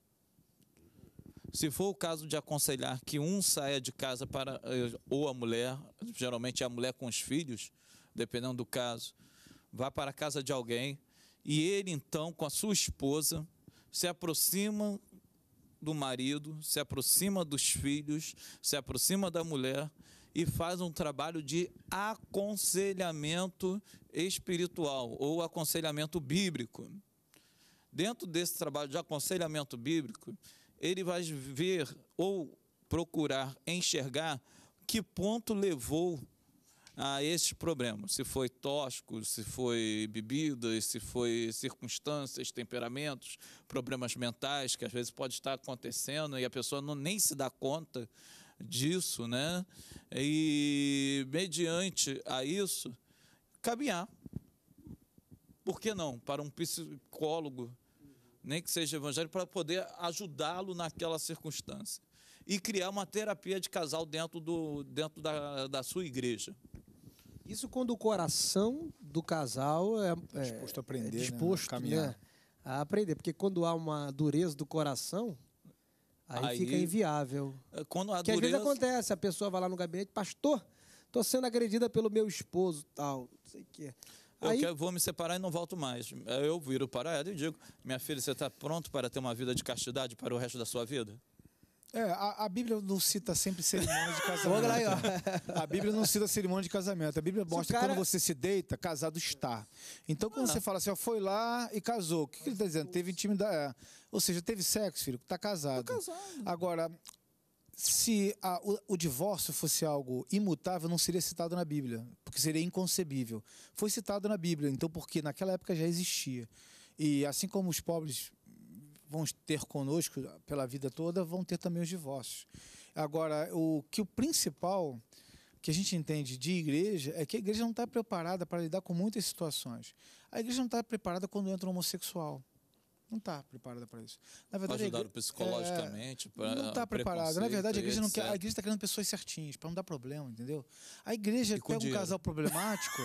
Se for o caso de aconselhar que um saia de casa para, ou a mulher, geralmente é a mulher com os filhos, dependendo do caso, vá para a casa de alguém, e ele então, com a sua esposa, se aproxima do marido, se aproxima dos filhos, se aproxima da mulher e faz um trabalho de aconselhamento espiritual ou aconselhamento bíblico. Dentro desse trabalho de aconselhamento bíblico, ele vai ver ou procurar enxergar que ponto levou a esses problemas. Se foi tóxico, se foi bebida, se foi circunstâncias, temperamentos, problemas mentais, que às vezes pode estar acontecendo e a pessoa não, nem se dá conta disso, né? E mediante a isso, caminhar. Por que não? Para um psicólogo, nem que seja evangélico, para poder ajudá-lo naquela circunstância. E criar uma terapia de casal dentro, do, dentro da, da sua igreja. Isso quando o coração do casal é, é Disposto a aprender, é né? disposto, A né, caminhar. a aprender. Porque quando há uma dureza do coração, aí, Aí- fica inviável. Quando a Que às vezes dureza... acontece, a pessoa vai lá no gabinete, pastor, estou sendo agredida pelo meu esposo, tal, não sei o quê. Eu Aí, quero- vou me separar e não volto mais. Eu viro para ela e digo, minha filha, você está pronto para ter uma vida de castidade para o resto da sua vida? É, a, a Bíblia não cita sempre cerimônia de casamento. Vamos lá aí, ó. A Bíblia não cita cerimônia de casamento. A Bíblia Se o mostra que cara- quando você se deita, casado está. Então, quando Ah. você fala assim, ó, foi lá e casou, o que, que ele está dizendo? Teve intimidade. é. Ou seja, teve sexo, filho, está casado. casado. Agora, se a- o, o divórcio fosse algo imutável, não seria citado na Bíblia, porque seria inconcebível. Foi citado na Bíblia, então, porque naquela época já existia. E assim como os pobres vão ter conosco pela vida toda, vão ter também os divórcios. Agora, o que o principal que a gente entende de igreja é que a igreja não está preparada para lidar com muitas situações. A igreja não está preparada quando entra um homossexual. Não está preparada para isso. Na Para verdade, a ajudar igre- psicologicamente? é, não está preparada. Na verdade, a igreja não quer. A igreja está querendo pessoas certinhas para não dar problema, entendeu? A igreja E com pega um dinheiro. casal problemático,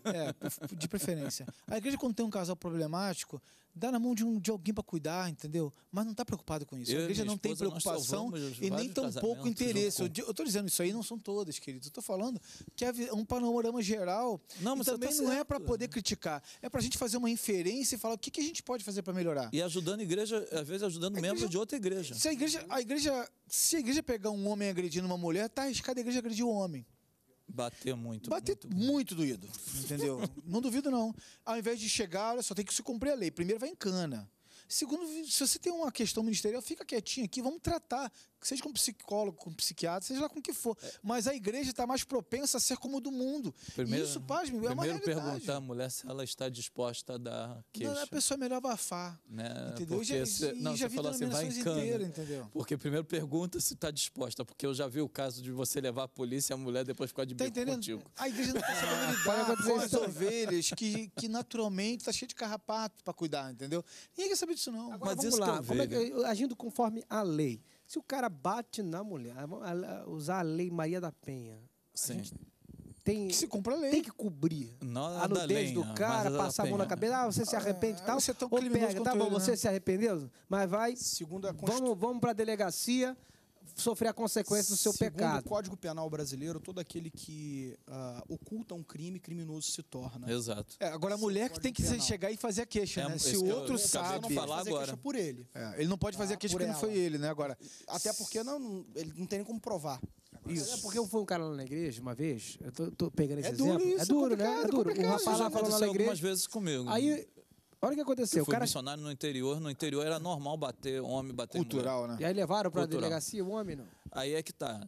é, de preferência. A igreja quando tem um casal problemático dá na mão de, um, de alguém para cuidar, entendeu? Mas não está preocupado com isso. Eu A e igreja minha não tem esposa, nós preocupação salvamos e nem vários tão pouco casamentos interesse. Eu junto com- estou dizendo isso aí, não são todas, queridos. Eu estou falando que é vi- um panorama geral. Não, e mas você também tá não é certo. para poder criticar. É para a gente fazer uma inferência e falar o que, que a gente pode fazer para melhorar. E ajudando a igreja, às vezes ajudando A membros igreja- de outra igreja. Se a igreja, a igreja, se a igreja pegar um homem agredindo uma mulher, tá arriscado a igreja agredir o homem. Bater muito. Bater muito. muito doído, entendeu? Não duvido, não. Ao invés de chegar, olha só, tem que se cumprir a lei. Primeiro vai em cana. Segundo, se você tem uma questão ministerial, fica quietinho aqui, vamos tratar. Seja com psicólogo, com psiquiatra, seja lá com o que for. Mas a igreja está mais propensa a ser como o do mundo. Primeiro- e isso, pasme, é uma Primeiro realidade. perguntar à mulher se ela está disposta a dar queixa. Não, a pessoa é melhor abafar. Né? Entendeu? Porque E já, se- e não, já você vi falou assim, vai em denominações cana. inteiras, entendeu? Porque primeiro pergunta se está disposta, porque eu já vi o caso de você levar a polícia e a mulher depois ficar de Tá bico entendendo? contigo. A igreja não está sabendo lidar acontecer com as isso também. ovelhas que, que naturalmente está cheio de carrapato para cuidar, entendeu? Ninguém quer saber disso, não. Agora, Mas vamos isso que lá, é como é que- ovelha. agindo conforme a lei. Se o cara bate na mulher, a- a- usar a lei Maria da Penha, Sim. tem, Que se cumpra a lei. tem que cobrir Não a a da nudez lenha, do mas cara, a da passar a mão na penha. cabeça, ah, você se arrepende e tal, você é tão ou criminoso pega, quanto tá bom, ele, você né? se arrependeu, mas vai, Segundo a Constituição. vamos, vamos para a delegacia sofrer a consequência do seu Segundo pecado. o Código Penal brasileiro, todo aquele que ah, oculta um crime, criminoso se torna. Exato. É, agora a mulher que tem que Penal. chegar e fazer a queixa, É, né? esse Se o que eu outro acabei de sabe. não pode falar fazer agora. queixa por ele. É, ele não pode fazer a Ah, queixa por porque não foi ela. ele, né? Agora. Até porque não, ele não tem nem como provar. É porque eu fui um cara lá na igreja uma vez, eu tô, tô pegando esse É duro exemplo. isso, é duro, é né? É complicado, duro. O complicado. rapaz lá Já falou lá aconteceu na algumas igreja. vezes comigo. Aí, olha o que aconteceu. eu O fui cara, missionário no interior, no interior era normal bater homem, bater mulher. Cultural, né? e aí levaram para a Cultural. delegacia o homem, não. Aí é que tá.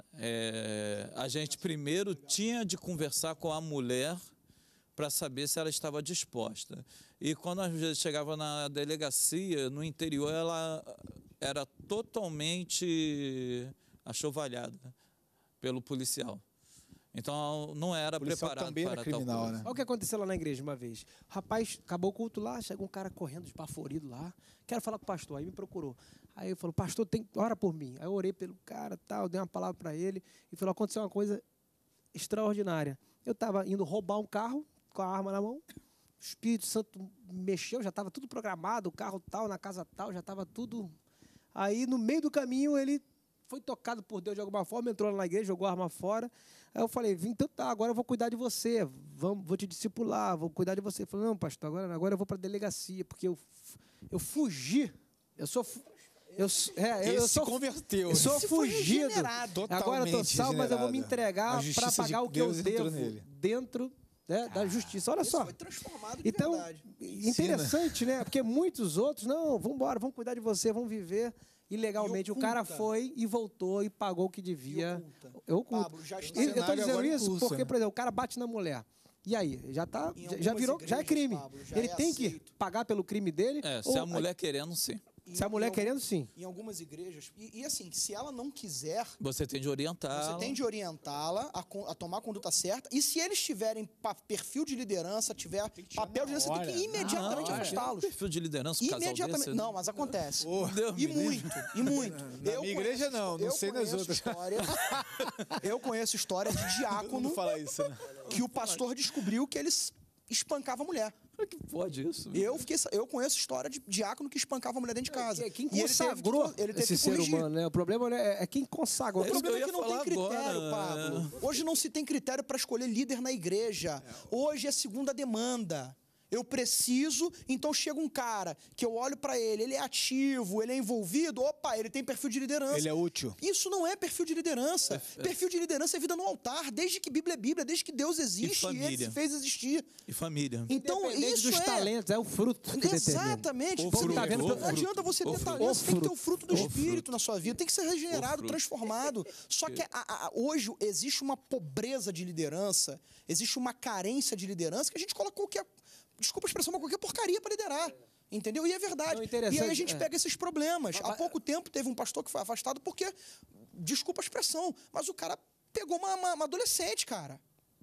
É, a gente primeiro tinha de conversar com a mulher para saber se ela estava disposta. E quando às vezes chegava na delegacia, no interior, ela era totalmente achovalhada pelo policial. Então não era O policial preparado também era para tal criminal, coisa. né? Olha o que aconteceu lá na igreja uma vez. Rapaz, acabou o culto lá, chegou um cara correndo, esbaforido lá. Quero falar com o pastor. Aí me procurou. Aí ele falou, pastor, tem, ora por mim. Aí eu orei pelo cara, tal, dei uma palavra para ele e falou, aconteceu uma coisa extraordinária. Eu estava indo roubar um carro com a arma na mão. O Espírito Santo mexeu, já estava tudo programado, o carro tal, na casa tal, já estava tudo. Aí, no meio do caminho, ele foi tocado por Deus de alguma forma, entrou lá na igreja, jogou a arma fora. Aí eu falei, então tá, agora eu vou cuidar de você, vamos, vou te discipular, vou cuidar de você. Ele falou, não, pastor, agora, agora eu vou para a delegacia, porque eu, eu fugi. Eu sou... fu- Eu, s- é, eu, eu Esse sou, converteu. eu sou Esse foi fugido. regenerado. Agora eu tô Totalmente salvo, mas eu vou me regenerado. entregar A justiça para de pagar o que eu Deus entrou devo nele. dentro, né, da justiça. Olha Esse só. foi transformado de Então, verdade. interessante, né? Porque muitos outros, não, vamos embora, vamos cuidar de você, vamos viver ilegalmente. E O cara oculta. foi e voltou e pagou o que devia. oculta. Eu oculto. Pablo, já E está eu tô cenário dizendo agora isso impulsa, porque, né? por exemplo, o cara bate na mulher. E aí, já tá, Em já- já algumas virou, já é igrejas, crime. Pablo, já Ele é tem que aceito. pagar pelo crime dele. É, se ou- a mulher querendo, sim. E- Se a mulher em algum- querendo, sim. Em algumas igrejas. E, e assim, se ela não quiser, Você tem de orientar. você tem de orientá-la a, con- a tomar a conduta certa. E se eles tiverem pa- perfil de liderança, tiver papel de liderança, você tem que imediatamente Ah, afastá-los. perfil de liderança, um casal Imediatamente. desse, Não, mas acontece. Deus E me livre. muito, e muito. Na Eu minha igreja, conheço- não, não eu sei nas conheço outras. História, eu conheço história de diácono Não fala isso, né? que o pastor descobriu que eles espancava a mulher. Como é que pode isso? Eu, fiquei, eu conheço história de diácono que espancava a mulher dentro de casa. É, Quem E ele teve que- consagrou ele teve esse que ser corrigir. humano, né? O problema né, é quem consagrou. O É isso que eu problema é ia que não tem falar critério, agora, Pablo. Hoje não se tem critério para escolher líder na igreja. Hoje é segunda demanda. Eu preciso, então chega um cara que eu olho para ele, ele é ativo, ele é envolvido, opa, ele tem perfil de liderança. Ele é útil. Isso não é perfil de liderança. Perfil de liderança é vida no altar, desde que Bíblia é Bíblia, desde que Deus existe e, ele família. se fez existir. E família. Então, Independente isso dos é... talentos, é o fruto que determina. Exatamente. O Você fruto, tá vendo? o Não fruto, adianta você o ter fruto. talento, você tem que ter o O fruto do fruto. Espírito na sua vida, tem que ser regenerado, fruto. transformado. Só que a- a- hoje existe uma pobreza de liderança, existe uma carência de liderança que a gente coloca qualquer, desculpa a expressão, mas qualquer porcaria para liderar. Entendeu? E é verdade. Não, E interessante, aí a gente é. pega esses problemas. Há Mas- pouco tempo teve um pastor que foi afastado porque, desculpa a expressão, mas o cara pegou uma, uma- uma adolescente, cara.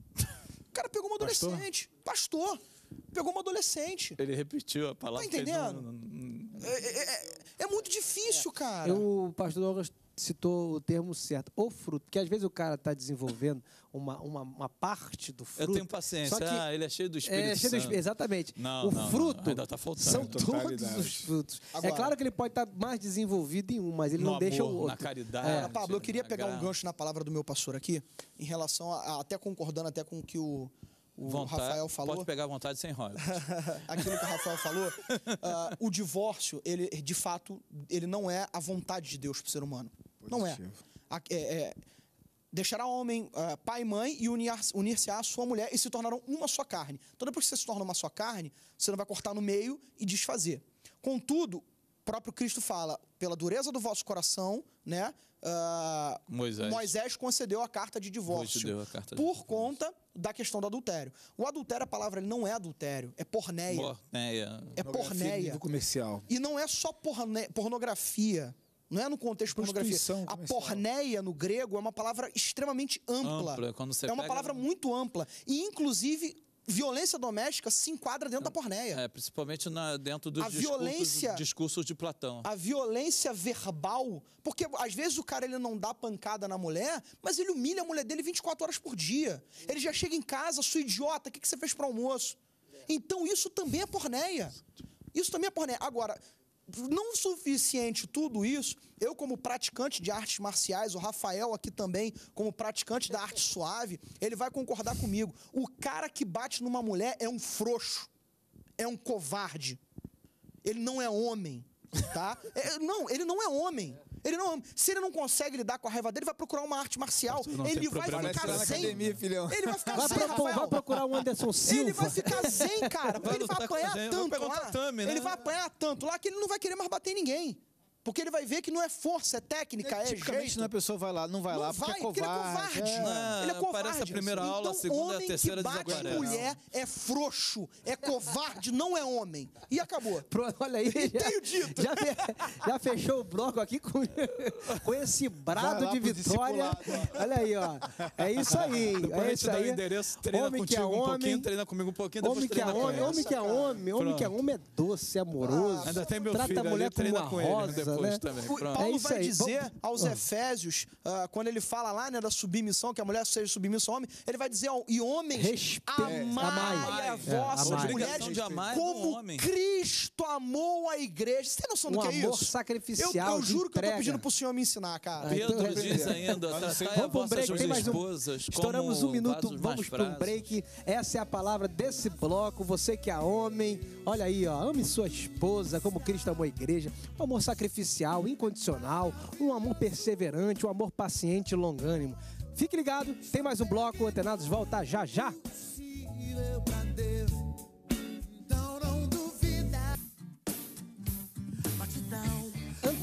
O cara pegou uma Pastor? adolescente. Pastor. Pegou uma adolescente. Ele repetiu a palavra. Tá entendendo? fez um- um- É, é- é- é muito difícil, cara. Eu, o pastor Douglas citou o termo certo, o fruto, porque às vezes o cara está desenvolvendo uma, uma, uma parte do Eu fruto. tenho paciência. Só que Ah, ele é cheio do Espírito é cheio do Santo. Espírito, exatamente. Não, o não, não, fruto ainda tá faltando. são Totalidade. todos os frutos. Agora- é claro que ele pode estar mais desenvolvido em um, mas ele No não deixa o amor, outro. na caridade. É. Agora, Pablo, eu queria na pegar um graça. gancho na palavra do meu pastor aqui, em relação a, a- até concordando até com o que o, o Vontade- Rafael falou. Pode pegar à vontade sem royalties. Aquilo que o Rafael falou, ah, o divórcio, ele, de fato, ele não é a vontade de Deus para o ser humano. Não é. Positivo. A- é, é deixará homem, ah, pai e mãe, e unir- unir-se à sua mulher, e se tornarão uma só carne. Então, depois que você se torna uma só carne, você não vai cortar no meio e desfazer. Contudo, o próprio Cristo fala, pela dureza do vosso coração, né? ah, Moisés. Moisés concedeu a carta de divórcio Concedeu a carta de por divórcio. conta da questão do adultério. O adultério, a palavra ele não é adultério, é porneia. Porneia. É porneia. Nível comercial. E não é só porne- pornografia. Não é no contexto de pornografia. Prostituição A comercial. porneia no grego é uma palavra extremamente ampla. Ampla, quando você é uma pega- palavra muito ampla. E, inclusive, violência doméstica se enquadra dentro da porneia. É, principalmente na, dentro dos A discursos, violência- discursos de Platão. A violência verbal, porque às vezes o cara ele não dá pancada na mulher, mas ele humilha a mulher dele vinte e quatro horas por dia. Ele já chega em casa, sua idiota, o que, que você fez para almoço? Então isso também é porneia. Isso também é porneia. Agora, não suficiente tudo isso, eu como praticante de artes marciais, o Rafael aqui também como praticante da arte suave, ele vai concordar comigo. O cara que bate numa mulher é um frouxo, é um covarde. Ele não é homem, tá? É, não, ele não é homem. Ele não é homem. Se ele não consegue lidar com a raiva dele, vai procurar uma arte marcial. Não Ele tem vai problema. ficar Vai na zen. academia, filhão. Ele vai ficar Vai, zen, pro- Rafael. vai procurar um Anderson Silva. Ele vai ficar zen, cara, porque Vai ele vai lutar com apanhar a gente, vai tanto pegar um lá. tatame, né? Ele vai apanhar tanto lá que ele não vai querer mais bater em ninguém. Porque ele vai ver que não é força, é técnica, é Tipicamente, jeito. não, a pessoa vai lá, não vai Não lá porque vai, é porque ele é covarde. covarde. É. Ele é É, covarde. parece a primeira aula, então, a segunda, a homem terceira que bate desaparece. mulher é frouxo, é covarde, não é homem. E acabou. Pro- Olha aí, já, Tenho dito. já, fe- já fechou o bloco aqui com, com esse brado lá de pro vitória. Olha aí, ó. É isso aí. Depois a É gente isso dá o aí. endereço, treina Homem que contigo é um pouquinho, homem, treina comigo um pouquinho, depois Homem que é treina com homem, ela. homem que é homem, homem que é homem é doce, amoroso. Ainda tem meu Trata filho a mulher ali, treina como com uma ele rosa, depois né? também. O Pronto. Paulo É isso vai aí. dizer Vamos- aos Ah. Efésios, ah, quando ele fala lá, né, da submissão, que a mulher seja submissa ao homem, ele vai dizer, ó, e homens, Respeite, amai amai. a É, vossas amai. mulheres Obrigação de amar é do como homem. Cristo amou a igreja. Você tem noção do Um que é amor isso? sacrificial, Eu, eu de juro que eu tô entrega. pedindo pro senhor me ensinar, cara. Ah, então- Pedro diz ainda, tratai a Vamos para um vossas break, tem mais um. esposas Estouramos como um minuto, vasos mais vamos para um prazos. break. Essa é a palavra desse bloco. Você que é homem, olha aí, ó, ame sua esposa como Cristo amou a igreja. Um amor sacrificial, incondicional, um amor perseverante, um amor paciente e longânimo. Fique ligado, tem mais um bloco. Antenados volta já já. Impossível pra Deus, então não duvida. Batidão.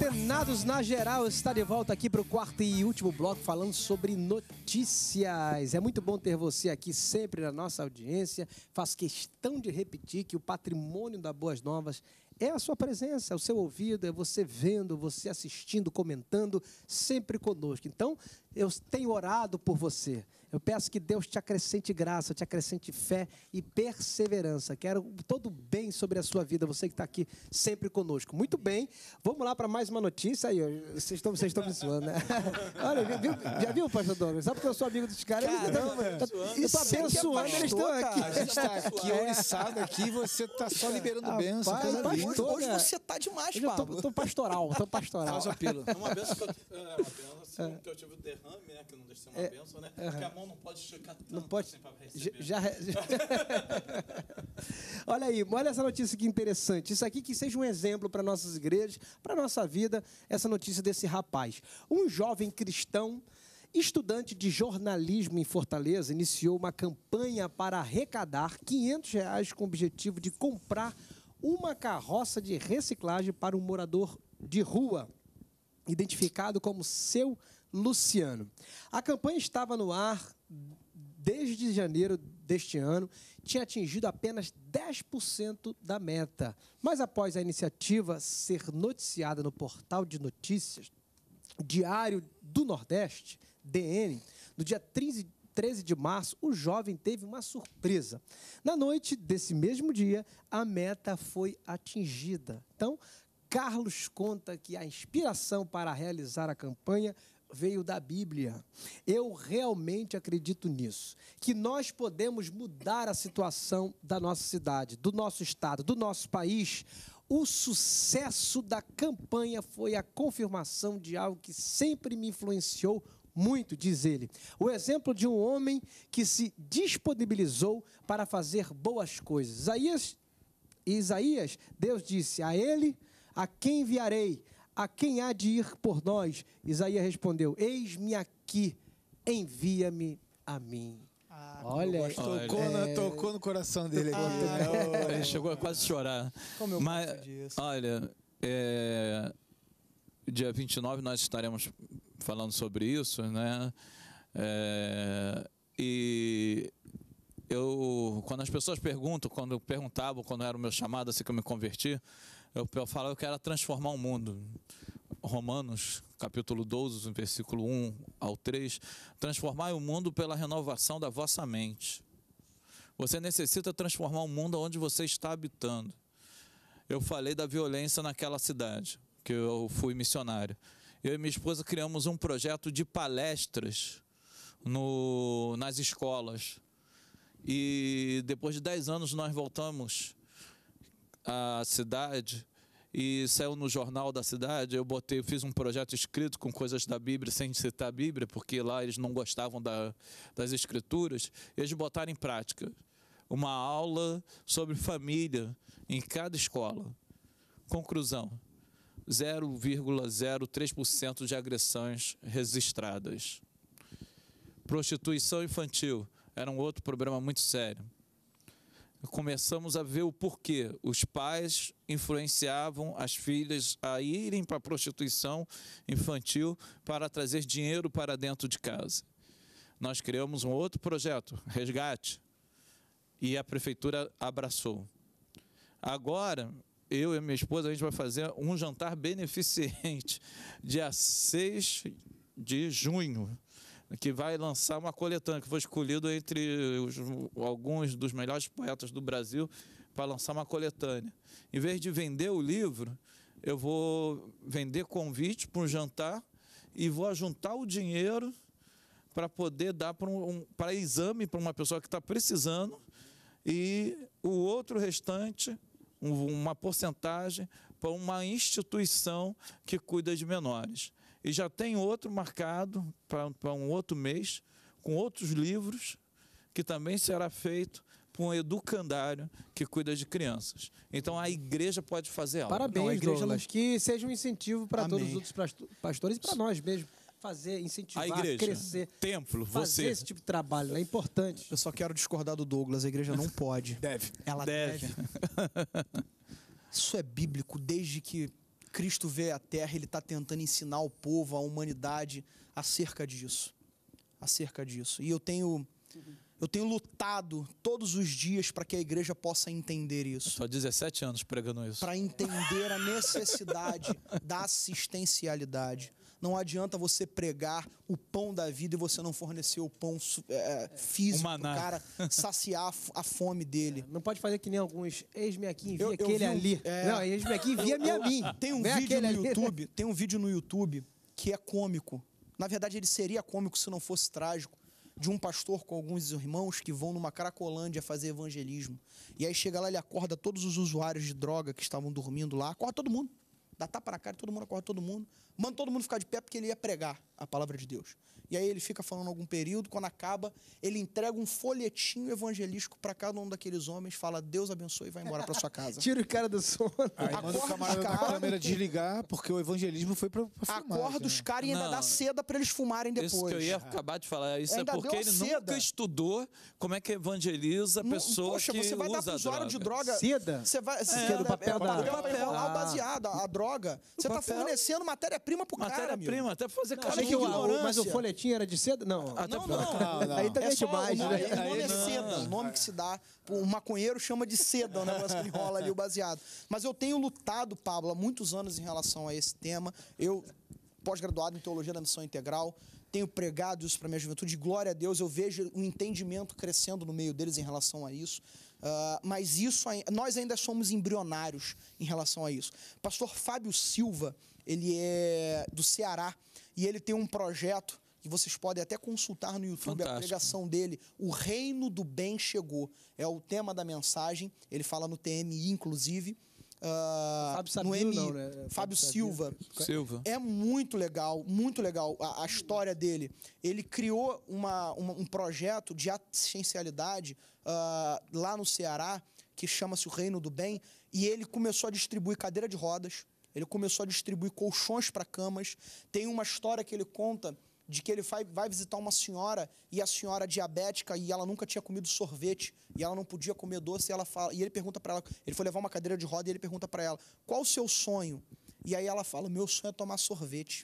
Internados na Geral está de volta aqui para o quarto e último bloco falando sobre notícias. É muito bom ter você aqui sempre na nossa audiência. Faço questão de repetir que o patrimônio da Boas Novas é a sua presença, é o seu ouvido, é você vendo, você assistindo, comentando, sempre conosco. Então, eu tenho orado por você. Eu peço que Deus te acrescente graça, te acrescente fé e perseverança. Quero todo o bem sobre a sua vida, você que está aqui sempre conosco. Muito bem, vamos lá para mais uma notícia. Aí, ó, vocês estão, vocês estão me zoando, né? Olha, viu, já viu, pastor Douglas? Só porque eu sou amigo dos caras. Caramba, eu estou abençoando, eles estão aqui. A gente está aqui, oriçado aqui, e você está só liberando bênção. Rapaz, coisa pastor, linda. Hoje, hoje né? você tá demais, Eu Pablo. estou pastoral, estou pastoral. Faz o apelo. É uma benção que eu, é uma benção que eu tive o derrame, né? Que não deixa de ser uma É, benção, né? Porque a mão não pode esticar tanto Não pode. assim para receber. Já, já- Olha aí, olha essa notícia que interessante. Isso aqui que seja um exemplo para nossas igrejas, para nossa vida, essa notícia desse rapaz. Um jovem cristão, estudante de jornalismo em Fortaleza, iniciou uma campanha para arrecadar quinhentos reais com o objetivo de comprar uma carroça de reciclagem para um morador de rua, identificado como Seu Luciano. A campanha estava no ar desde janeiro deste ano, tinha atingido apenas dez por cento da meta. Mas após a iniciativa ser noticiada no portal de notícias Diário do Nordeste, D N, no dia treze de março, o jovem teve uma surpresa. Na noite desse mesmo dia, a meta foi atingida. Então, Carlos conta que a inspiração para realizar a campanha veio da Bíblia. Eu realmente acredito nisso, que nós podemos mudar a situação da nossa cidade, do nosso estado, do nosso país. O sucesso da campanha foi a confirmação de algo que sempre me influenciou muito, diz ele. O exemplo de um homem que se disponibilizou para fazer boas coisas. Isaías, Isaías, Deus disse a ele: a quem enviarei? A quem há de ir por nós? Isaías respondeu: eis-me aqui, envia-me a mim. Ah, Olha, aí. Tocou, É. no, tocou no coração dele aqui. Ah, Ele chegou a quase chorar. Como eu Mas, gosto disso. olha, é, dia vinte e nove nós estaremos falando sobre isso, né? É, e eu, quando as pessoas perguntam, quando perguntavam, quando era o meu chamado, assim que eu me converti, eu, eu falo, eu quero transformar o mundo. Romanos, capítulo doze, versículo um ao três, transformar o mundo pela renovação da vossa mente. Você necessita transformar o mundo onde você está habitando. Eu falei da violência naquela cidade, que eu fui missionário. Eu e minha esposa criamos um projeto de palestras no, nas escolas. E depois de dez anos nós voltamos à cidade e saiu no jornal da cidade. Eu botei, eu fiz um projeto escrito com coisas da Bíblia, sem citar a Bíblia, porque lá eles não gostavam da, das escrituras. E eles botaram em prática uma aula sobre família em cada escola. Conclusão: zero vírgula zero três por cento de agressões registradas. Prostituição infantil era um outro problema muito sério. Começamos a ver o porquê. Os pais influenciavam as filhas a irem para a prostituição infantil para trazer dinheiro para dentro de casa. Nós criamos um outro projeto, Resgate, e a prefeitura abraçou. Agora, eu e minha esposa, a gente vai fazer um jantar beneficente, dia seis de junho, que vai lançar uma coletânea, que foi escolhido entre os, alguns dos melhores poetas do Brasil para lançar uma coletânea. Em vez de vender o livro, eu vou vender convite para um jantar e vou ajuntar o dinheiro para poder dar para um, para exame para uma pessoa que está precisando, e o outro restante, um, uma porcentagem, para uma instituição que cuida de menores. E já tem outro marcado para um outro mês, com outros livros, que também será feito por um educandário que cuida de crianças. Então a igreja pode fazer algo. Parabéns, Não, a igreja Douglas, que seja um incentivo para Amém. todos os outros pasto- pastores e para nós mesmo. Fazer, incentivar, A igreja, crescer, templo, fazer você. esse tipo de trabalho, é importante. Eu só quero discordar do Douglas, a igreja não pode. Deve. Ela Deve. deve. Isso é bíblico desde que Cristo veio à Terra, ele está tentando ensinar o povo, a humanidade, acerca disso. Acerca disso. E eu tenho, eu tenho lutado todos os dias para que a igreja possa entender isso. Só dezessete anos pregando isso. Para entender a necessidade da assistencialidade. Não adianta você pregar o pão da vida e você não fornecer o pão é, físico para o cara saciar a fome dele. Não pode fazer que nem alguns. Eis-me aqui, envia Eu- eu aquele vi um- ali. é. Não, eis-me aqui, envia-me a mim. Tem um Vem vídeo aquele no ali. YouTube, tem um vídeo no YouTube que é cômico. Na verdade, ele seria cômico se não fosse trágico, de um pastor com alguns irmãos que vão numa Cracolândia fazer evangelismo. E aí chega lá, ele acorda todos os usuários de droga que estavam dormindo lá, acorda todo mundo, dá tapa na cara, todo mundo acorda todo mundo, manda todo mundo ficar de pé porque ele ia pregar a palavra de Deus. E aí ele fica falando algum período, quando acaba, ele entrega um folhetinho evangelístico para cada um daqueles homens, fala, Deus abençoe e vai embora para sua casa. Tira o cara do sono. Aí manda o Acorda camarada os da caras. câmera desligar, porque o evangelismo foi pra, pra filmagem, Acorda os né? caras e ainda Não. dá seda para eles fumarem depois. Isso que eu ia acabar de falar. Isso Ainda é porque deu a ele seda. nunca estudou como é que evangeliza a Não, pessoa Poxa, que você vai dar usa pro usuário droga. de droga. Seda? Você vai. Você É, do papel é, da- papel pra enrolar Ah. o baseado, a, a droga. Você tá papel. fornecendo matéria-prima pro cara, amigo. Matéria-prima, até fazer Achei cara que o, ignorância. mas o folhetim era de seda? Não. Até Não, pra- não. Não, não. Aí também É é só, demais, o nome, né? o nome é Aí não. seda, o nome que se dá. O maconheiro chama de seda, o negócio que enrola ali o baseado. Mas eu tenho lutado, Pablo, há muitos anos em relação a esse tema. Eu, pós-graduado em Teologia da Missão Integral, tenho pregado isso para minha juventude. Glória a Deus, eu vejo o entendimento crescendo no meio deles em relação a isso. Ah, mas isso, ai- nós ainda somos embrionários em relação a isso. Pastor Fábio Silva, ele é do Ceará e ele tem um projeto que vocês podem até consultar no YouTube, a Fantástico. pregação dele. O reino do bem chegou. É o tema da mensagem. Ele fala no T M I, inclusive. Ah, Fábio no Sabino, M I. não, né? Fábio Fábio Sabino. Silva. Silva. É muito legal, muito legal a, a história dele. Ele criou uma, uma- um projeto de assistencialidade ah, lá no Ceará, que chama-se o Reino do Bem, e ele começou a distribuir cadeira de rodas, ele começou a distribuir colchões para camas. Tem uma história que ele conta de que ele vai, vai visitar uma senhora, e a senhora diabética, e ela nunca tinha comido sorvete, e ela não podia comer doce, e, ela fala, e ele pergunta para ela, ele foi levar uma cadeira de roda, e ele pergunta para ela, qual o seu sonho? E aí ela fala, meu sonho é tomar sorvete.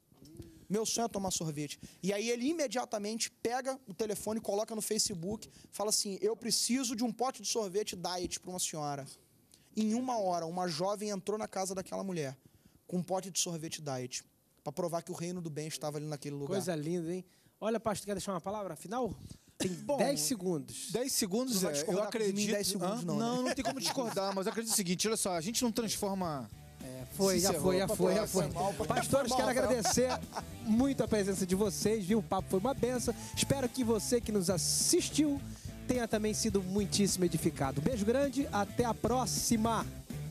Meu sonho é tomar sorvete. E aí ele imediatamente pega o telefone, coloca no Facebook, fala assim, eu preciso de um pote de sorvete diet para uma senhora. Em uma hora, uma jovem entrou na casa daquela mulher com um pote de sorvete diet, para provar que o reino do bem estava ali naquele lugar. Coisa linda, hein? Olha, pastor, quer deixar uma palavra final? Tem dez segundos. dez segundos, Não vai é, eu discordar de mim em acredito... dez segundos, Hã? não, né? Não, não tem como discordar, mas eu acredito o seguinte, olha só, a gente não transforma... Foi, já Encerrou. foi, já foi, já foi. Foi mal, foi Pastores, mal, quero foi mal. agradecer muito a presença de vocês, viu? O papo foi uma benção. Espero que você que nos assistiu tenha também sido muitíssimo edificado. Beijo grande, até a próxima.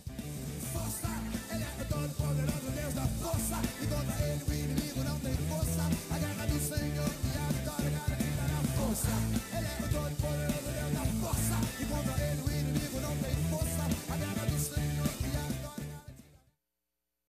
Força, ele é o todo-poderoso Deus da força, e contra ele o inimigo não tem força. A guerra do Senhor e a vitória garantida na força. Ele é o todo-poderoso Deus da força, e contra ele o inimigo não tem força. A guerra do Senhor e a vitória.